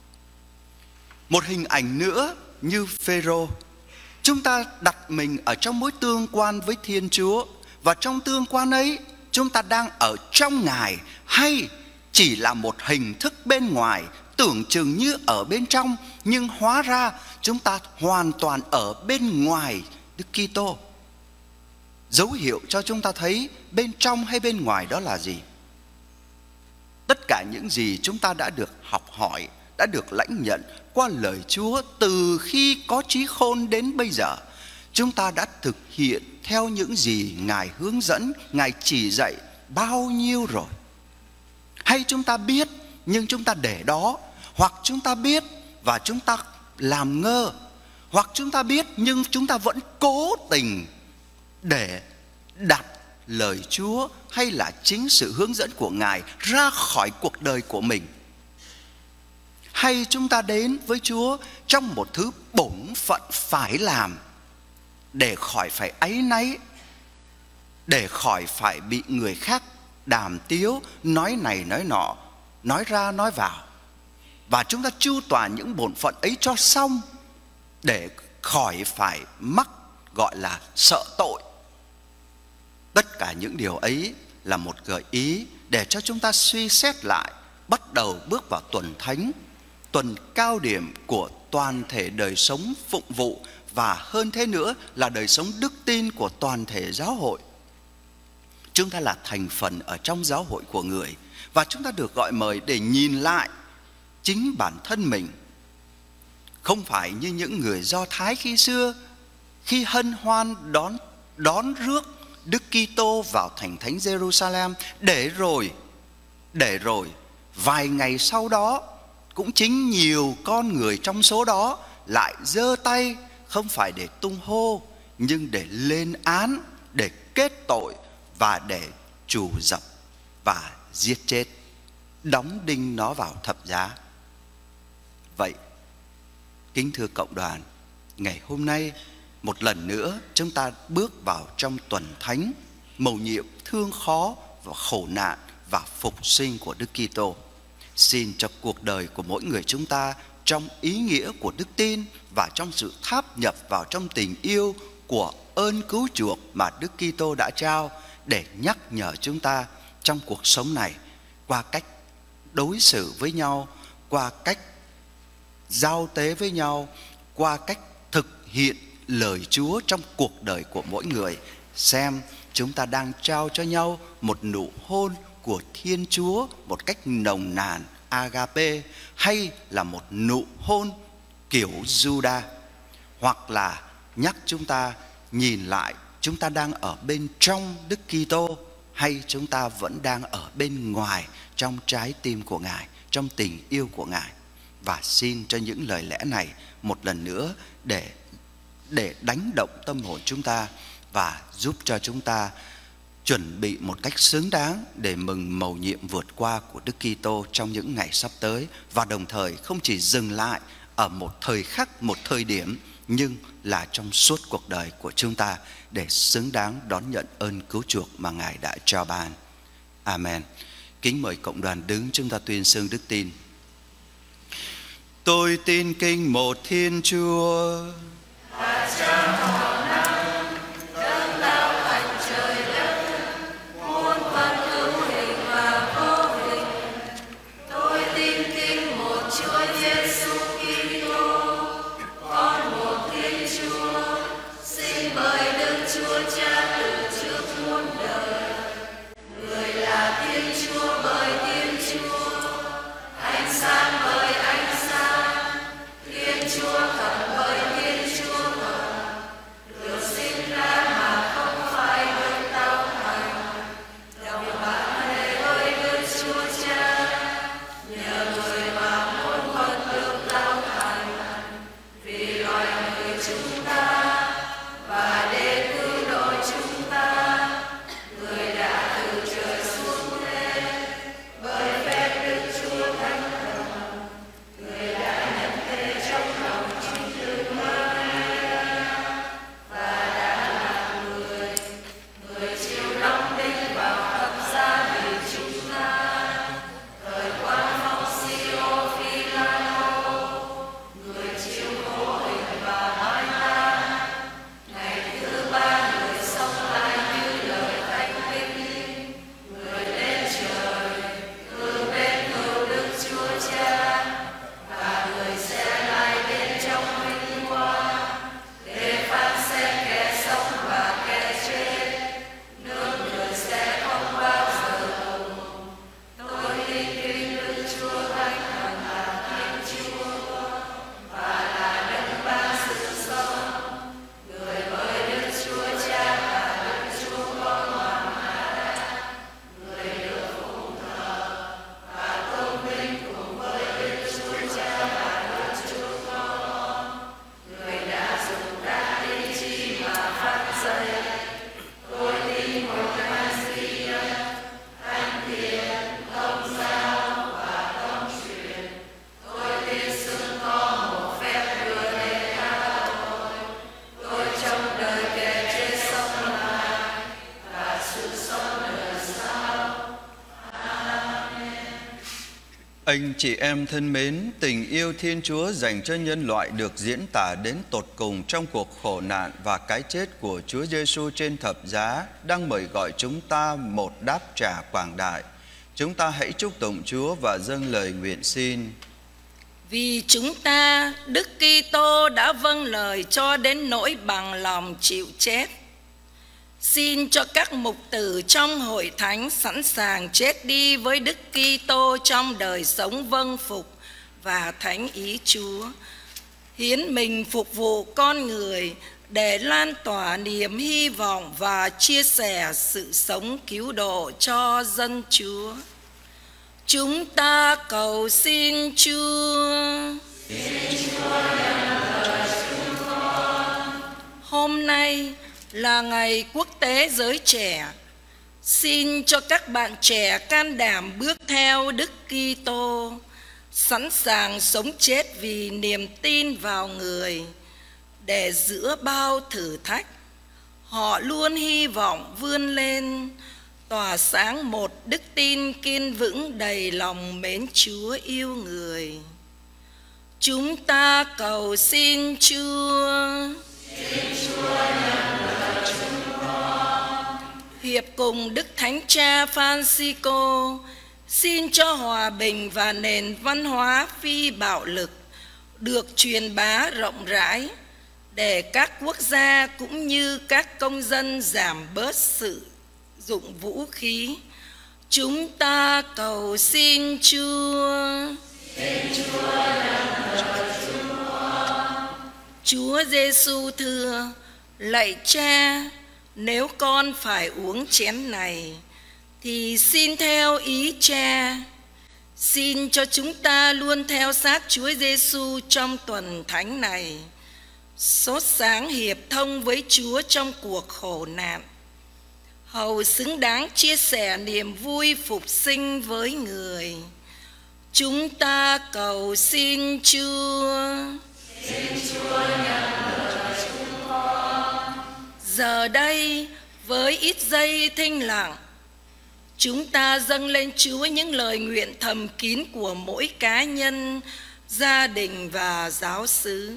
Một hình ảnh nữa như Phêrô, chúng ta đặt mình ở trong mối tương quan với Thiên Chúa, và trong tương quan ấy chúng ta đang ở trong Ngài, hay chỉ là một hình thức bên ngoài tưởng chừng như ở bên trong, nhưng hóa ra chúng ta hoàn toàn ở bên ngoài Đức Kitô. Dấu hiệu cho chúng ta thấy bên trong hay bên ngoài đó là gì? Tất cả những gì chúng ta đã được học hỏi, đã được lãnh nhận qua lời Chúa từ khi có trí khôn đến bây giờ, chúng ta đã thực hiện theo những gì Ngài hướng dẫn, Ngài chỉ dạy bao nhiêu rồi? Hay chúng ta biết nhưng chúng ta để đó, hoặc chúng ta biết và chúng ta làm ngơ, hoặc chúng ta biết nhưng chúng ta vẫn cố tình để đặt lời Chúa hay là chính sự hướng dẫn của Ngài ra khỏi cuộc đời của mình? Hay chúng ta đến với Chúa trong một thứ bổn phận phải làm, để khỏi phải áy náy, để khỏi phải bị người khác đàm tiếu, nói này nói nọ, nói ra nói vào, và chúng ta chu toàn những bổn phận ấy cho xong để khỏi phải mắc gọi là sợ tội. Tất cả những điều ấy là một gợi ý để cho chúng ta suy xét lại, bắt đầu bước vào tuần thánh, tuần cao điểm của toàn thể đời sống phụng vụ, và hơn thế nữa là đời sống đức tin của toàn thể giáo hội. Chúng ta là thành phần ở trong giáo hội của người, và chúng ta được gọi mời để nhìn lại chính bản thân mình. Không phải như những người Do Thái khi xưa, khi hân hoan đón rước Đức Kitô vào thành thánh Jerusalem, để rồi vài ngày sau đó cũng chính nhiều con người trong số đó lại giơ tay, không phải để tung hô, nhưng để lên án, để kết tội và để trù dập và giết chết, đóng đinh nó vào thập giá. Vậy, kính thưa cộng đoàn, ngày hôm nay một lần nữa chúng ta bước vào trong tuần thánh, mầu nhiệm thương khó và khổ nạn và phục sinh của Đức Kitô. Xin cho cuộc đời của mỗi người chúng ta trong ý nghĩa của đức tin và trong sự tháp nhập vào trong tình yêu của ơn cứu chuộc mà Đức Kitô đã trao, để nhắc nhở chúng ta trong cuộc sống này qua cách đối xử với nhau, qua cách giao tế với nhau, qua cách thực hiện lời Chúa trong cuộc đời của mỗi người. Xem chúng ta đang trao cho nhau một nụ hôn của Thiên Chúa một cách nồng nàn, agape, hay là một nụ hôn kiểu Juda, hoặc là nhắc chúng ta nhìn lại chúng ta đang ở bên trong Đức Kitô hay chúng ta vẫn đang ở bên ngoài trong trái tim của Ngài, trong tình yêu của Ngài. Và xin cho những lời lẽ này một lần nữa để đánh động tâm hồn chúng ta và giúp cho chúng ta chuẩn bị một cách xứng đáng để mừng mầu nhiệm vượt qua của Đức Kitô trong những ngày sắp tới, và đồng thời không chỉ dừng lại ở một thời khắc, một thời điểm, nhưng là trong suốt cuộc đời của chúng ta để xứng đáng đón nhận ơn cứu chuộc mà Ngài đã trao ban. Amen. Kính mời cộng đoàn đứng, chúng ta tuyên xưng đức tin. Tôi tin kinh một Thiên Chúa, Anh chị em thân mến, tình yêu Thiên Chúa dành cho nhân loại được diễn tả đến tột cùng trong cuộc khổ nạn và cái chết của Chúa Giêsu trên thập giá, đang mời gọi chúng ta một đáp trả quảng đại. Chúng ta hãy chúc tụng Chúa và dâng lời nguyện xin. Vì chúng ta, Đức Kitô đã vâng lời cho đến nỗi bằng lòng chịu chết. Xin cho các mục tử trong hội thánh sẵn sàng chết đi với Đức Kitô trong đời sống vâng phục và thánh ý Chúa, hiến mình phục vụ con người để lan tỏa niềm hy vọng và chia sẻ sự sống cứu độ cho dân Chúa. Chúng ta cầu xin Chúa. Hôm nay là ngày quốc tế giới trẻ. Xin cho các bạn trẻ can đảm bước theo Đức Kitô, sẵn sàng sống chết vì niềm tin vào Người. Để giữa bao thử thách, họ luôn hy vọng vươn lên, tỏa sáng một đức tin kiên vững đầy lòng mến Chúa yêu người. Chúng ta cầu xin Chúa. Hiệp cùng Đức Thánh Cha Francisco xin cho hòa bình và nền văn hóa phi bạo lực được truyền bá rộng rãi, để các quốc gia cũng như các công dân giảm bớt sử dụng vũ khí. Chúng ta cầu xin Chúa. Chúa Giêsu thưa: lạy Cha, nếu con phải uống chén này thì xin theo ý Cha. Xin cho chúng ta luôn theo sát Chúa Giêsu trong tuần thánh này, sốt sáng hiệp thông với Chúa trong cuộc khổ nạn, hầu xứng đáng chia sẻ niềm vui phục sinh với người. Chúng ta cầu xin Chúa. Giờ đây, với ít giây thinh lặng, chúng ta dâng lên Chúa những lời nguyện thầm kín của mỗi cá nhân, gia đình và giáo xứ.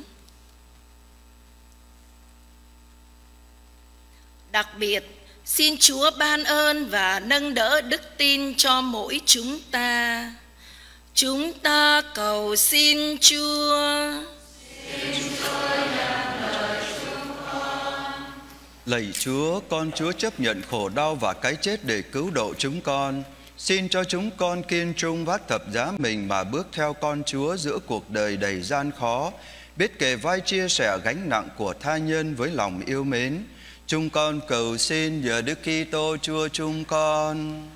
Đặc biệt, xin Chúa ban ơn và nâng đỡ đức tin cho mỗi chúng ta. Chúng ta cầu xin Chúa. Lạy Chúa, con Chúa chấp nhận khổ đau và cái chết để cứu độ chúng con. Xin cho chúng con kiên trung vác thập giá mình mà bước theo con Chúa giữa cuộc đời đầy gian khó, biết kề vai chia sẻ gánh nặng của tha nhân với lòng yêu mến. Chúng con cầu xin nhờ Đức Kitô Chúa chúng con.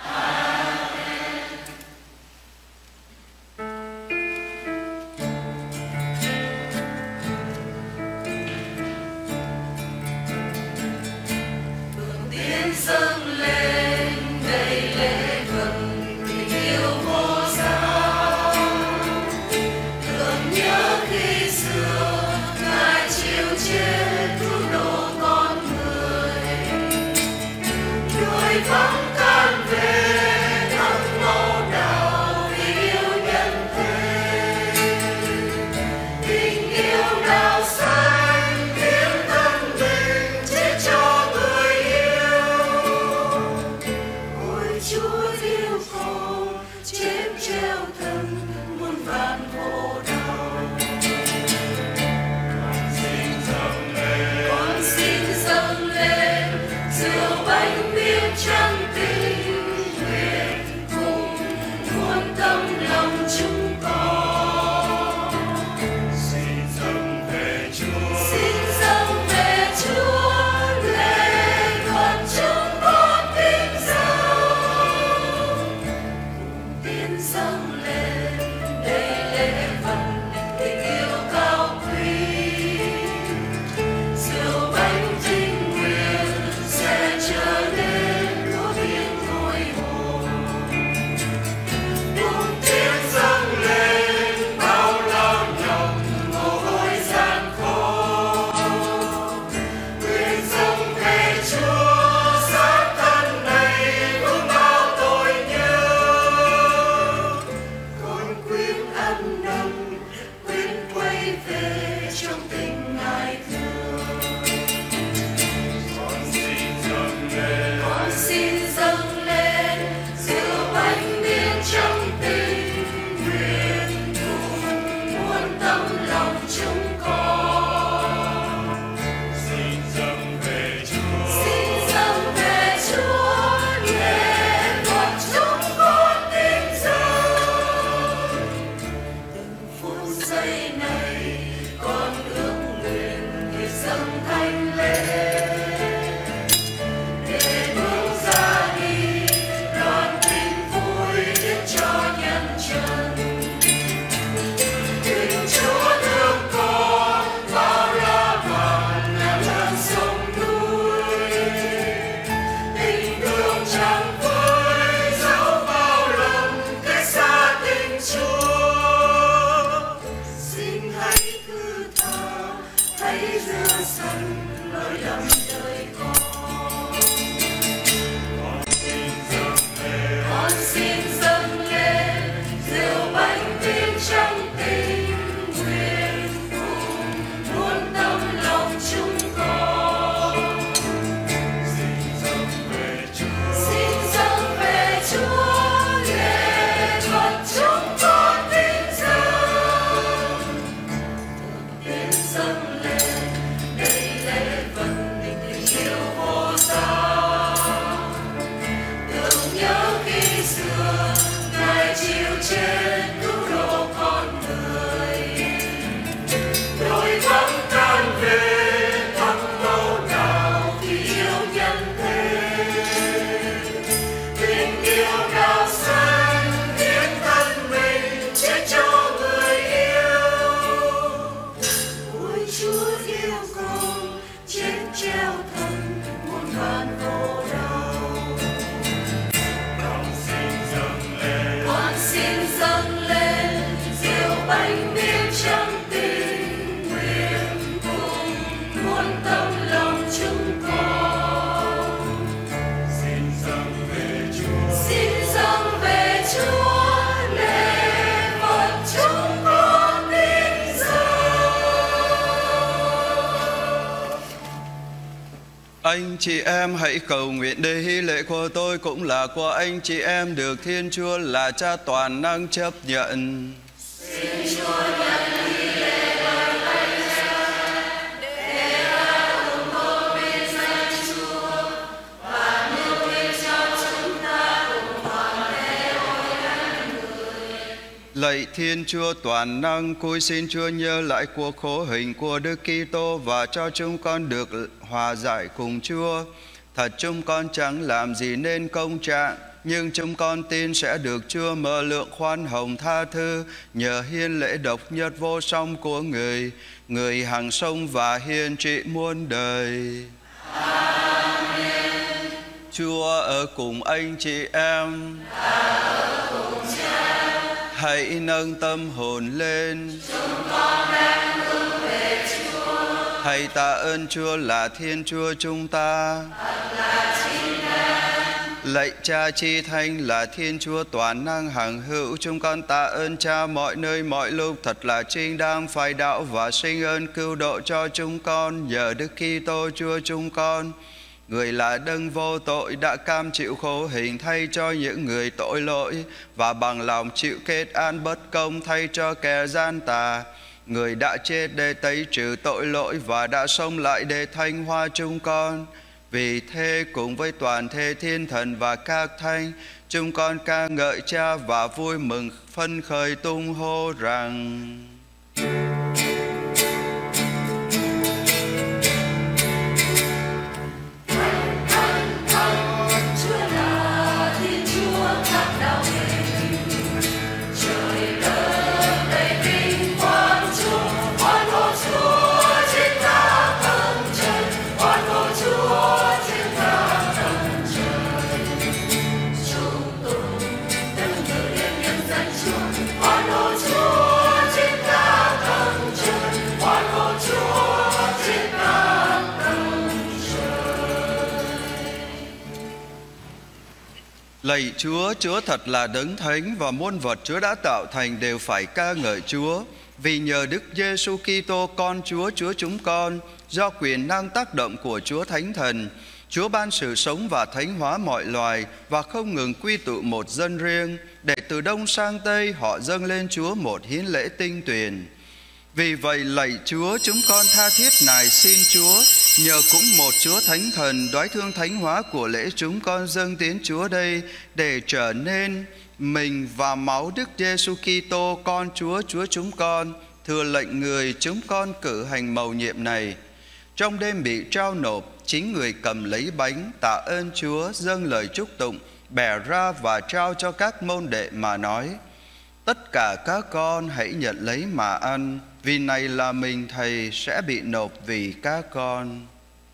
Dâng lên đầy lễ vật tình yêu vô giá, tưởng nhớ khi xưa Ngài chịu chết cứu độ con người, đuổi vắng can về thăm mẫu đạo vì yêu nhân thế, tình yêu nào xanh hiến thân mình chết cho người yêu. Chúa yêu con chém treo thân muôn vàn khổ đau. Con xin dâng lên rượu bánh biếc trăng tình nguyện cùng muôn tâm lòng chúng con. Xin dâng về Chúa, xin dâng về Chúa lễ vật chúng con kính dâng lên đầy lễ vật tình yêu cao quý. Rượu bánh tình nguyện sẽ trở nên của tiếng thôi hồn. Cùng tiếng dâng lên bao lao nhọc mồ hôi gian khổ. Nguyện dâng về Chúa xác thân này cũng bao tội nhớ. Ân nồng quyến quay về trong tình Ngài thương. Con xin dâng lên rượu bánh biếc trong tình nguyện cùng muôn tâm lòng chúng con. Xin dâng về Chúa, xin dâng về Chúa lễ vật chúng con kính dâng. Giây này con ước nguyện việc dâng thánh lễ, để bước ra đi đoàn tin vui đến cho Anh chị em hãy cầu nguyện để hy lễ của tôi cũng là của anh chị em được Thiên Chúa là Cha toàn năng chấp nhận. Xin Chúa nhận hy lễ lời Thánh Cha để ta ủng hộ vì danh Chúa và mưu ích cho chúng ta cùng toàn thể hội thánh người. Lạy Thiên Chúa toàn năng, cúi xin Chúa nhớ lại cuộc khổ hình của Đức Kitô và cho chúng con được hòa giải cùng Chúa. Thật chúng con chẳng làm gì nên công trạng, nhưng chúng con tin sẽ được Chúa mở lượng khoan hồng tha thứ nhờ hiến lễ độc nhất vô song của Người, Người hằng sống và hiền trị muôn đời. Amen. Chúa ở cùng anh chị em. Ở cùng Cha. Hãy nâng tâm hồn lên. Chúng con đang hướng về Chúa. Hãy tạ ơn Chúa là Thiên Chúa chúng ta. Thật là chính đáng. Lạy Cha Chi Thánh là Thiên Chúa toàn năng hằng hữu, chúng con tạ ơn Cha mọi nơi mọi lúc, thật là chính đáng phải đạo và sinh ơn cứu độ cho chúng con nhờ Đức Kitô Chúa chúng con. Người là đấng vô tội đã cam chịu khổ hình thay cho những người tội lỗi và bằng lòng chịu kết án bất công thay cho kẻ gian tà. Người đã chết để tẩy trừ tội lỗi và đã sống lại để thanh hóa chúng con. Vì thế cùng với toàn thể thiên thần và các thánh, chúng con ca ngợi Cha và vui mừng phấn khởi tung hô rằng: Lạy Chúa, Chúa thật là đấng thánh và muôn vật Chúa đã tạo thành đều phải ca ngợi Chúa. Vì nhờ Đức Giêsu Kitô con Chúa, Chúa chúng con, do quyền năng tác động của Chúa Thánh Thần, Chúa ban sự sống và thánh hóa mọi loài và không ngừng quy tụ một dân riêng, để từ đông sang tây họ dâng lên Chúa một hiến lễ tinh tuyền. Vì vậy lạy Chúa, chúng con tha thiết nài xin Chúa, nhờ cũng một Chúa Thánh Thần đoái thương thánh hóa của lễ chúng con dâng tiến Chúa đây, để trở nên mình và máu Đức Giêsu Kitô con Chúa, Chúa chúng con, thừa lệnh người chúng con cử hành mầu nhiệm này. Trong đêm bị trao nộp, chính người cầm lấy bánh, tạ ơn Chúa, dâng lời chúc tụng, bẻ ra và trao cho các môn đệ mà nói: tất cả các con hãy nhận lấy mà ăn, vì này là mình Thầy sẽ bị nộp vì các con.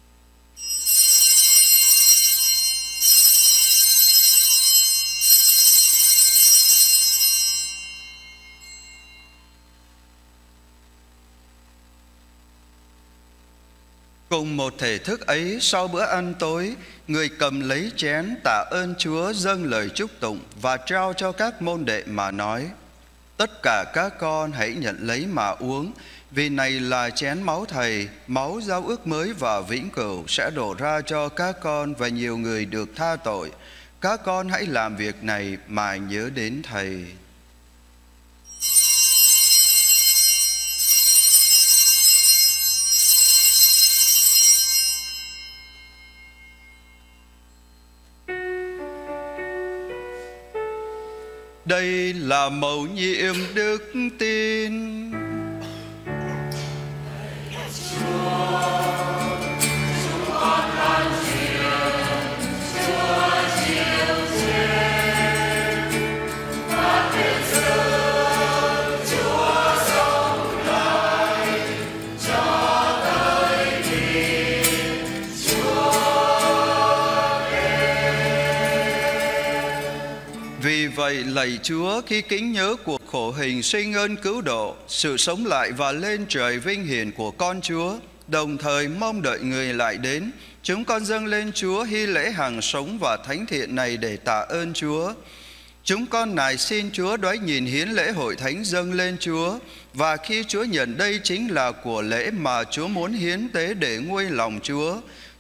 Cùng một thể thức ấy, sau bữa ăn tối, người cầm lấy chén tạ ơn Chúa, dâng lời chúc tụng và trao cho các môn đệ mà nói: tất cả các con hãy nhận lấy mà uống, vì này là chén máu Thầy, máu giao ước mới và vĩnh cửu sẽ đổ ra cho các con và nhiều người được tha tội. Các con hãy làm việc này mà nhớ đến Thầy. Đây là mầu nhiệm đức tin. Vì vậy lạy Chúa, khi kính nhớ cuộc khổ hình sinh ơn cứu độ, sự sống lại và lên trời vinh hiển của con Chúa, đồng thời mong đợi người lại đến, chúng con dâng lên Chúa hy lễ hằng sống và thánh thiện này để tạ ơn Chúa. Chúng con nài xin Chúa đoái nhìn hiến lễ hội thánh dâng lên Chúa, và khi Chúa nhận đây chính là của lễ mà Chúa muốn hiến tế để nguôi lòng Chúa,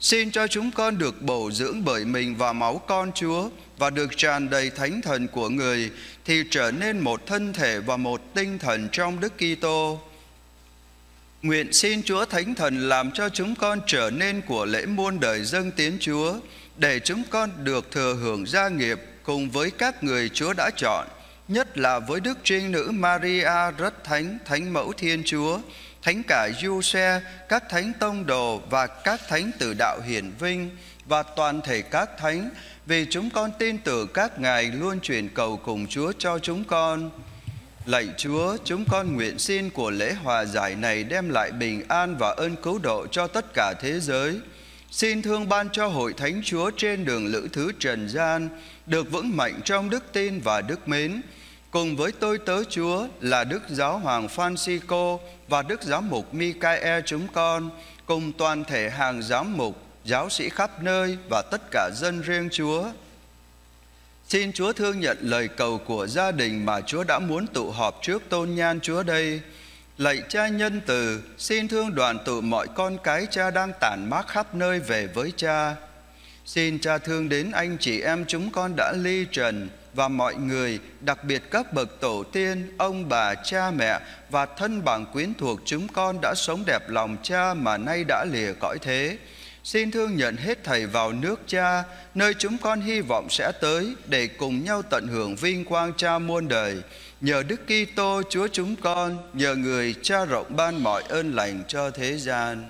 Xin cho chúng con được bổ dưỡng bởi mình và máu con Chúa và được tràn đầy thánh thần của Người, thì trở nên một thân thể và một tinh thần trong Đức Kitô. Nguyện xin Chúa Thánh Thần làm cho chúng con trở nên của lễ muôn đời dâng tiến Chúa, để chúng con được thừa hưởng gia nghiệp cùng với các người Chúa đã chọn, nhất là với Đức Trinh Nữ Maria rất thánh, Thánh Mẫu Thiên Chúa, Thánh cả Giuse, các thánh tông đồ và các thánh tử đạo hiển vinh, và toàn thể các thánh, vì chúng con tin tưởng các ngài luôn truyền cầu cùng Chúa cho chúng con. Lạy Chúa, chúng con nguyện xin của lễ hòa giải này đem lại bình an và ơn cứu độ cho tất cả thế giới. Xin thương ban cho hội thánh Chúa trên đường lữ thứ trần gian được vững mạnh trong đức tin và đức mến, cùng với tôi tớ Chúa là Đức Giáo Hoàng Francisco và Đức Giám mục Michael chúng con, cùng toàn thể hàng giám mục, giáo sĩ khắp nơi và tất cả dân riêng Chúa. Xin Chúa thương nhận lời cầu của gia đình mà Chúa đã muốn tụ họp trước tôn nhan Chúa đây. Lạy Cha nhân từ, xin thương đoàn tụ mọi con cái Cha đang tản mát khắp nơi về với Cha. Xin Cha thương đến anh chị em chúng con đã ly trần và mọi người, đặc biệt các bậc tổ tiên, ông bà, cha mẹ và thân bằng quyến thuộc chúng con đã sống đẹp lòng Cha mà nay đã lìa cõi thế. Xin thương nhận hết thảy vào nước Cha, nơi chúng con hy vọng sẽ tới để cùng nhau tận hưởng vinh quang Cha muôn đời. Nhờ Đức Kitô Chúa chúng con, nhờ Người Cha rộng ban mọi ơn lành cho thế gian.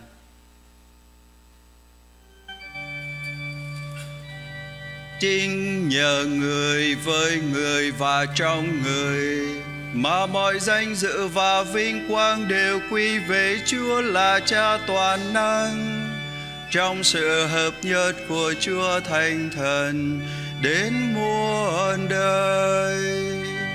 Chính nhờ Người với Người và trong Người mà mọi danh dự và vinh quang đều quy về Chúa là Cha toàn năng, trong sự hợp nhất của Chúa Thánh Thần đến muôn đời.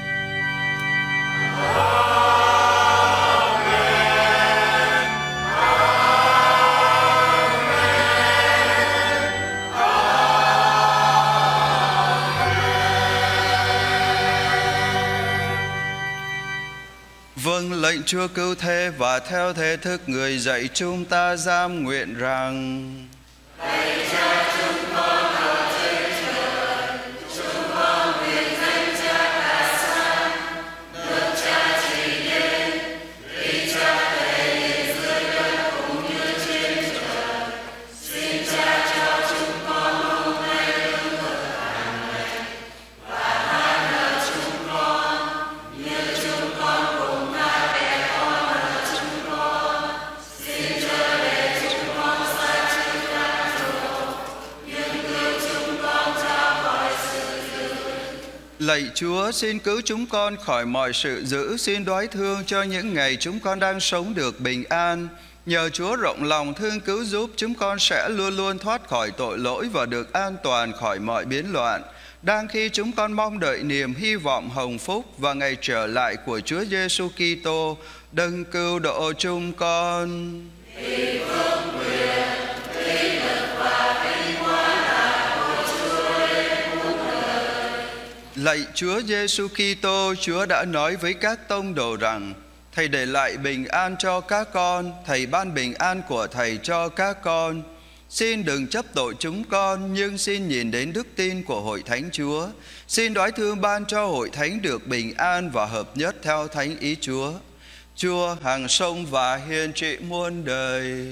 Vâng lệnh Chúa cứu thế và theo thế thức Người dạy chúng ta giam nguyện rằng: Lạy Cha chúng con ở trên trời, chúng con nguyện danh Cha cả sáng, nước Cha trị đến, ý Cha thể hiện dưới đất cũng như trên trời. Xin Cha cho chúng con hôm nay lương thực hàng ngày, và tha nợ chúng con như chúng con cũng tha kẻ con nợ chúng con. Xin chớ để chúng con sai trước các tội, nhưng cứu chúng con ra khỏi sự dữ. Lạy Chúa, xin cứu chúng con khỏi mọi sự dữ, xin đoái thương cho những ngày chúng con đang sống được bình an. Nhờ Chúa rộng lòng thương cứu giúp, chúng con sẽ luôn luôn thoát khỏi tội lỗi và được an toàn khỏi mọi biến loạn. Đang khi chúng con mong đợi niềm hy vọng hồng phúc và ngày trở lại của Chúa Giêsu Kitô, đấng cứu độ chúng con. Vì vương quyền, vì lực và vinh quang là của Chúa đến muôn đời. Lạy Chúa Giêsu Kitô, Chúa đã nói với các tông đồ rằng: Thầy để lại bình an cho các con, Thầy ban bình an của Thầy cho các con. Xin đừng chấp tội chúng con, nhưng xin nhìn đến đức tin của hội thánh Chúa. Xin đoái thương ban cho hội thánh được bình an và hợp nhất theo thánh ý Chúa. Chúa hằng sống và hiền trị muôn đời.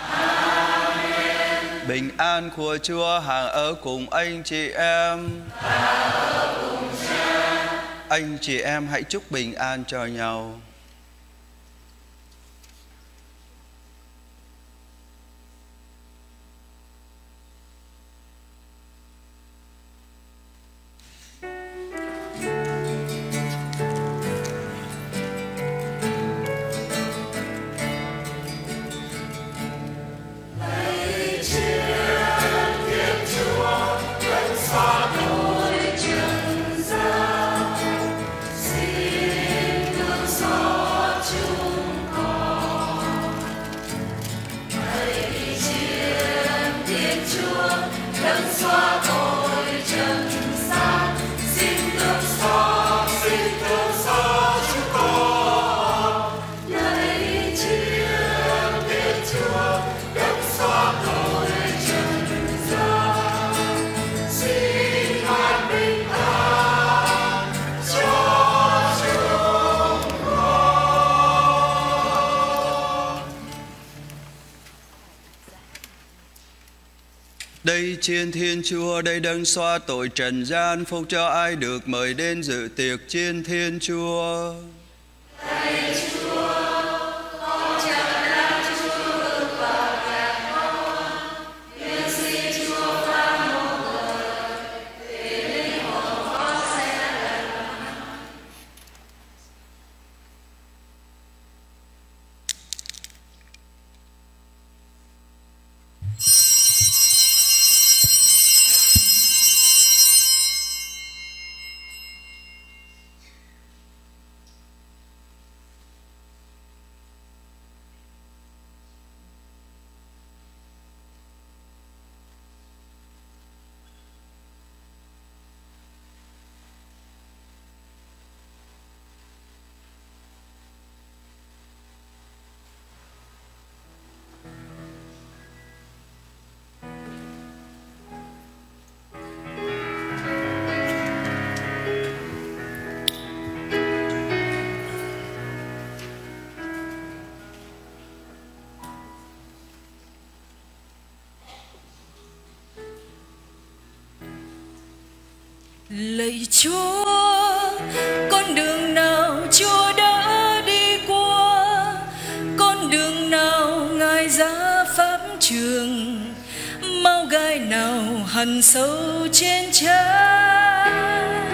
Amen. Bình an của Chúa hằng ở cùng anh chị em. Anh chị em hãy chúc bình an cho nhau. Xin thương xót Đây chiên Thiên Chúa, đây đấng xóa tội trần gian, phúc cho ai được mời đến dự tiệc chiên Thiên Chúa. Lạy Chúa, con chẳng là Chúa bước vào nhà con, nhưng xin Chúa phán một lời, để linh hồn con sẽ lành. Lạy Chúa, con đường nào Chúa đã đi qua, con đường nào Ngài ra pháp trường, mau gai nào hằn sâu trên trán.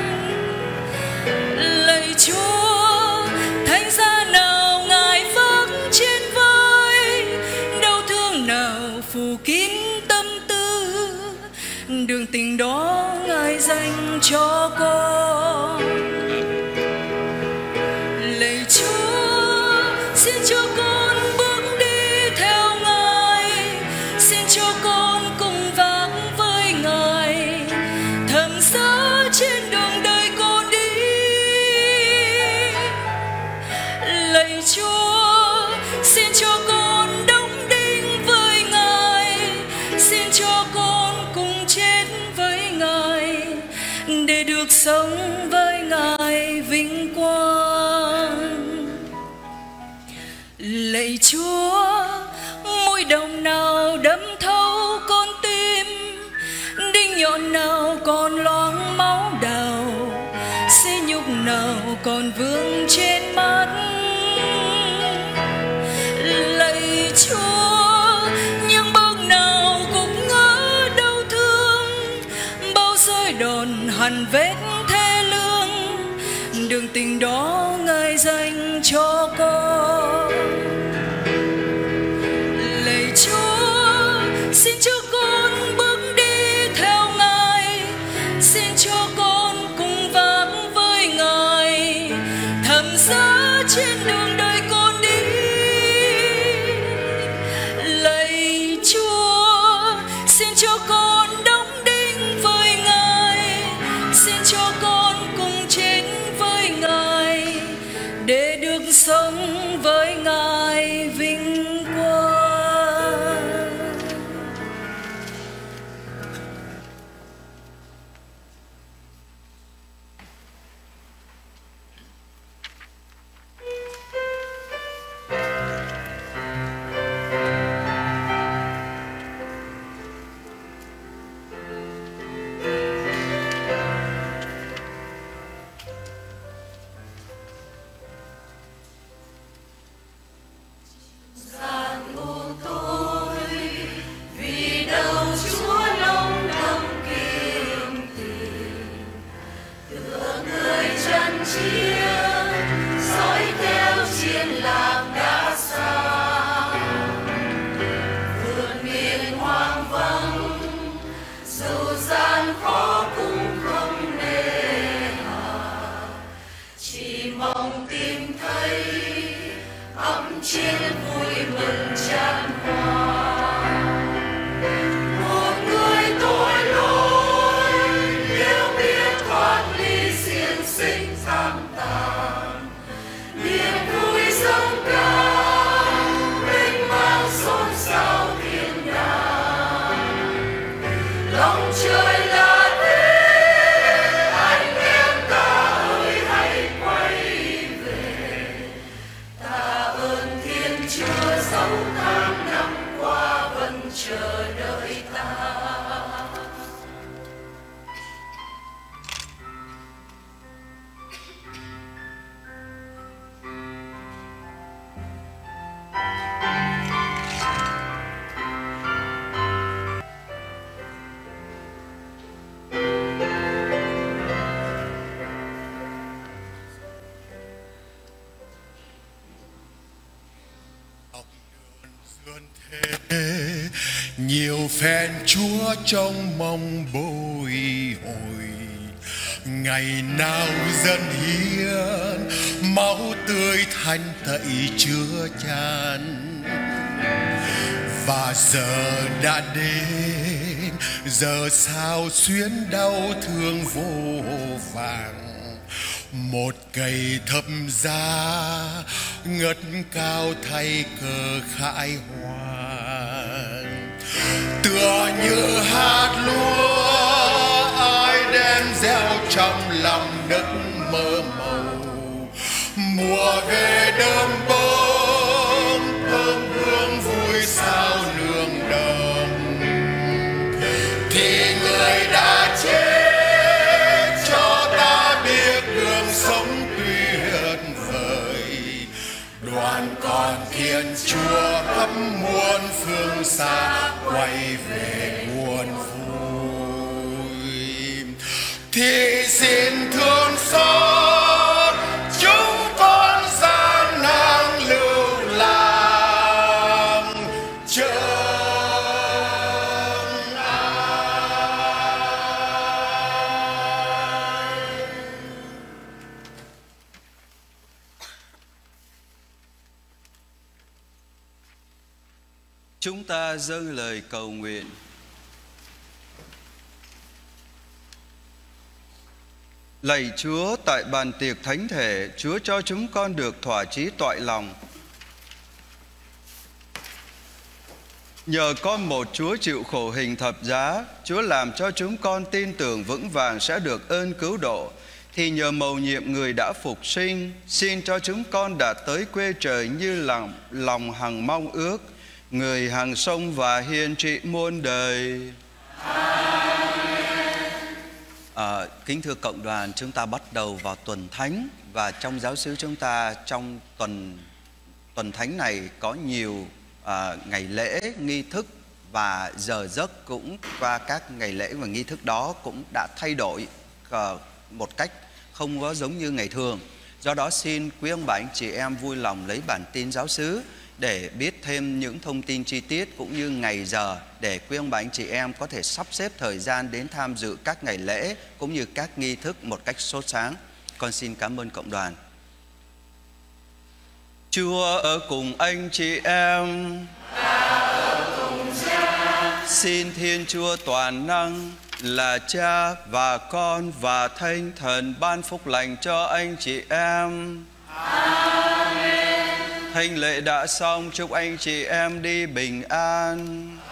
Lạy Chúa, thánh giá nào Ngài vác trên vai, đau thương nào phủ kín tâm tư, đường tình đó Ngài dành cho con. Lạy Chúa, xin cho con bước đi theo Ngài, xin cho con cùng vác với Ngài thầm giá trên đường đời con đi. Lạy Chúa, xin cho con đóng đinh với Ngài, xin cho con cùng chết với Ngài để được sống với Ngài vinh quang. Lạy Chúa, mũi đồng nào đâm thấu con tim, đinh nhọn nào còn loáng máu đào, xi nhục nào còn vương trên mắt. Lạy Chúa, những bước nào gục ngã đau thương, bao rơi đòn hằn vết thê lương, đường tình đó Ngài dành cho con. Lạy Chúa, xin cho con bước đi theo Ngài, xin cho con cùng vác với Ngài thầm giá trên đường đời con đi. Lạy Chúa, xin cho con đóng đinh với Ngài, xin cho con cùng chết với Ngài để được sống với Ngài vinh quang. Gian ngủ tôi vì đâu Chúa lòng thầm kiên tình, tựa người chân chiên dõi theo chiên lạc đã xa. Vượt miền hoang vắng dù gian khó cũng không nề hà, chỉ mong tìm thấy ấm chiên vui mừng chan hòa. Một người tội lỗi nếu biết thoát ly xiềng xích tham tàn, niềm vui dâng cao mênh mang xôn xao thiên đàng. Lòng trời là thế, anh em ta ơi hãy quay về. Ta ơn Thiên Chúa dấu tháng năm qua vẫn chờ đợi ta. Nhiều phen Chúa trong mong bồi hồi, ngày nào dân hiến máu tươi thanh tẩy chứa chan. Và giờ đã đến, giờ sao xuyến đau thương vô vàng. Một cây thập giá ngất cao thay cờ khải hoàn. Tựa như hạt lúa ai đem gieo trong lòng đất mơ màu. Mùa về đơm bông thơm hương vui sao nương đồng. Thì người đã chết cho ta biết đường sống tuyệt vời. Đoàn con Thiên Chúa khắp muôn phương xa quay về nguồn vui. Thì xin thương xót chúng con gian nan lưu lạc chân ai. Chúng ta dâng lời cầu nguyện. Lạy Chúa, tại bàn tiệc thánh thể, Chúa cho chúng con được thỏa chí toại lòng. Nhờ con một Chúa chịu khổ hình thập giá, Chúa làm cho chúng con tin tưởng vững vàng sẽ được ơn cứu độ. Thì nhờ mầu nhiệm người đã phục sinh, xin cho chúng con đạt tới quê trời như lòng hằng mong ước, người hằng sống và hiền trị muôn đời. Kính thưa cộng đoàn, chúng ta bắt đầu vào tuần thánh, và trong giáo xứ chúng ta trong tuần thánh này có nhiều ngày lễ, nghi thức và giờ giấc cũng qua các ngày lễ và nghi thức đó cũng đã thay đổi một cách không có giống như ngày thường. Do đó xin quý ông bà anh chị em vui lòng lấy bản tin giáo xứ để biết thêm những thông tin chi tiết cũng như ngày giờ, để quý ông bà anh chị em có thể sắp xếp thời gian đến tham dự các ngày lễ cũng như các nghi thức một cách sốt sáng. Con xin cảm ơn cộng đoàn. Chúa ở cùng anh chị em. Xin Thiên Chúa toàn năng là Cha và Con và Thánh Thần ban phúc lành cho anh chị em. Amen. Thánh lễ đã xong, chúc anh chị em đi bình an.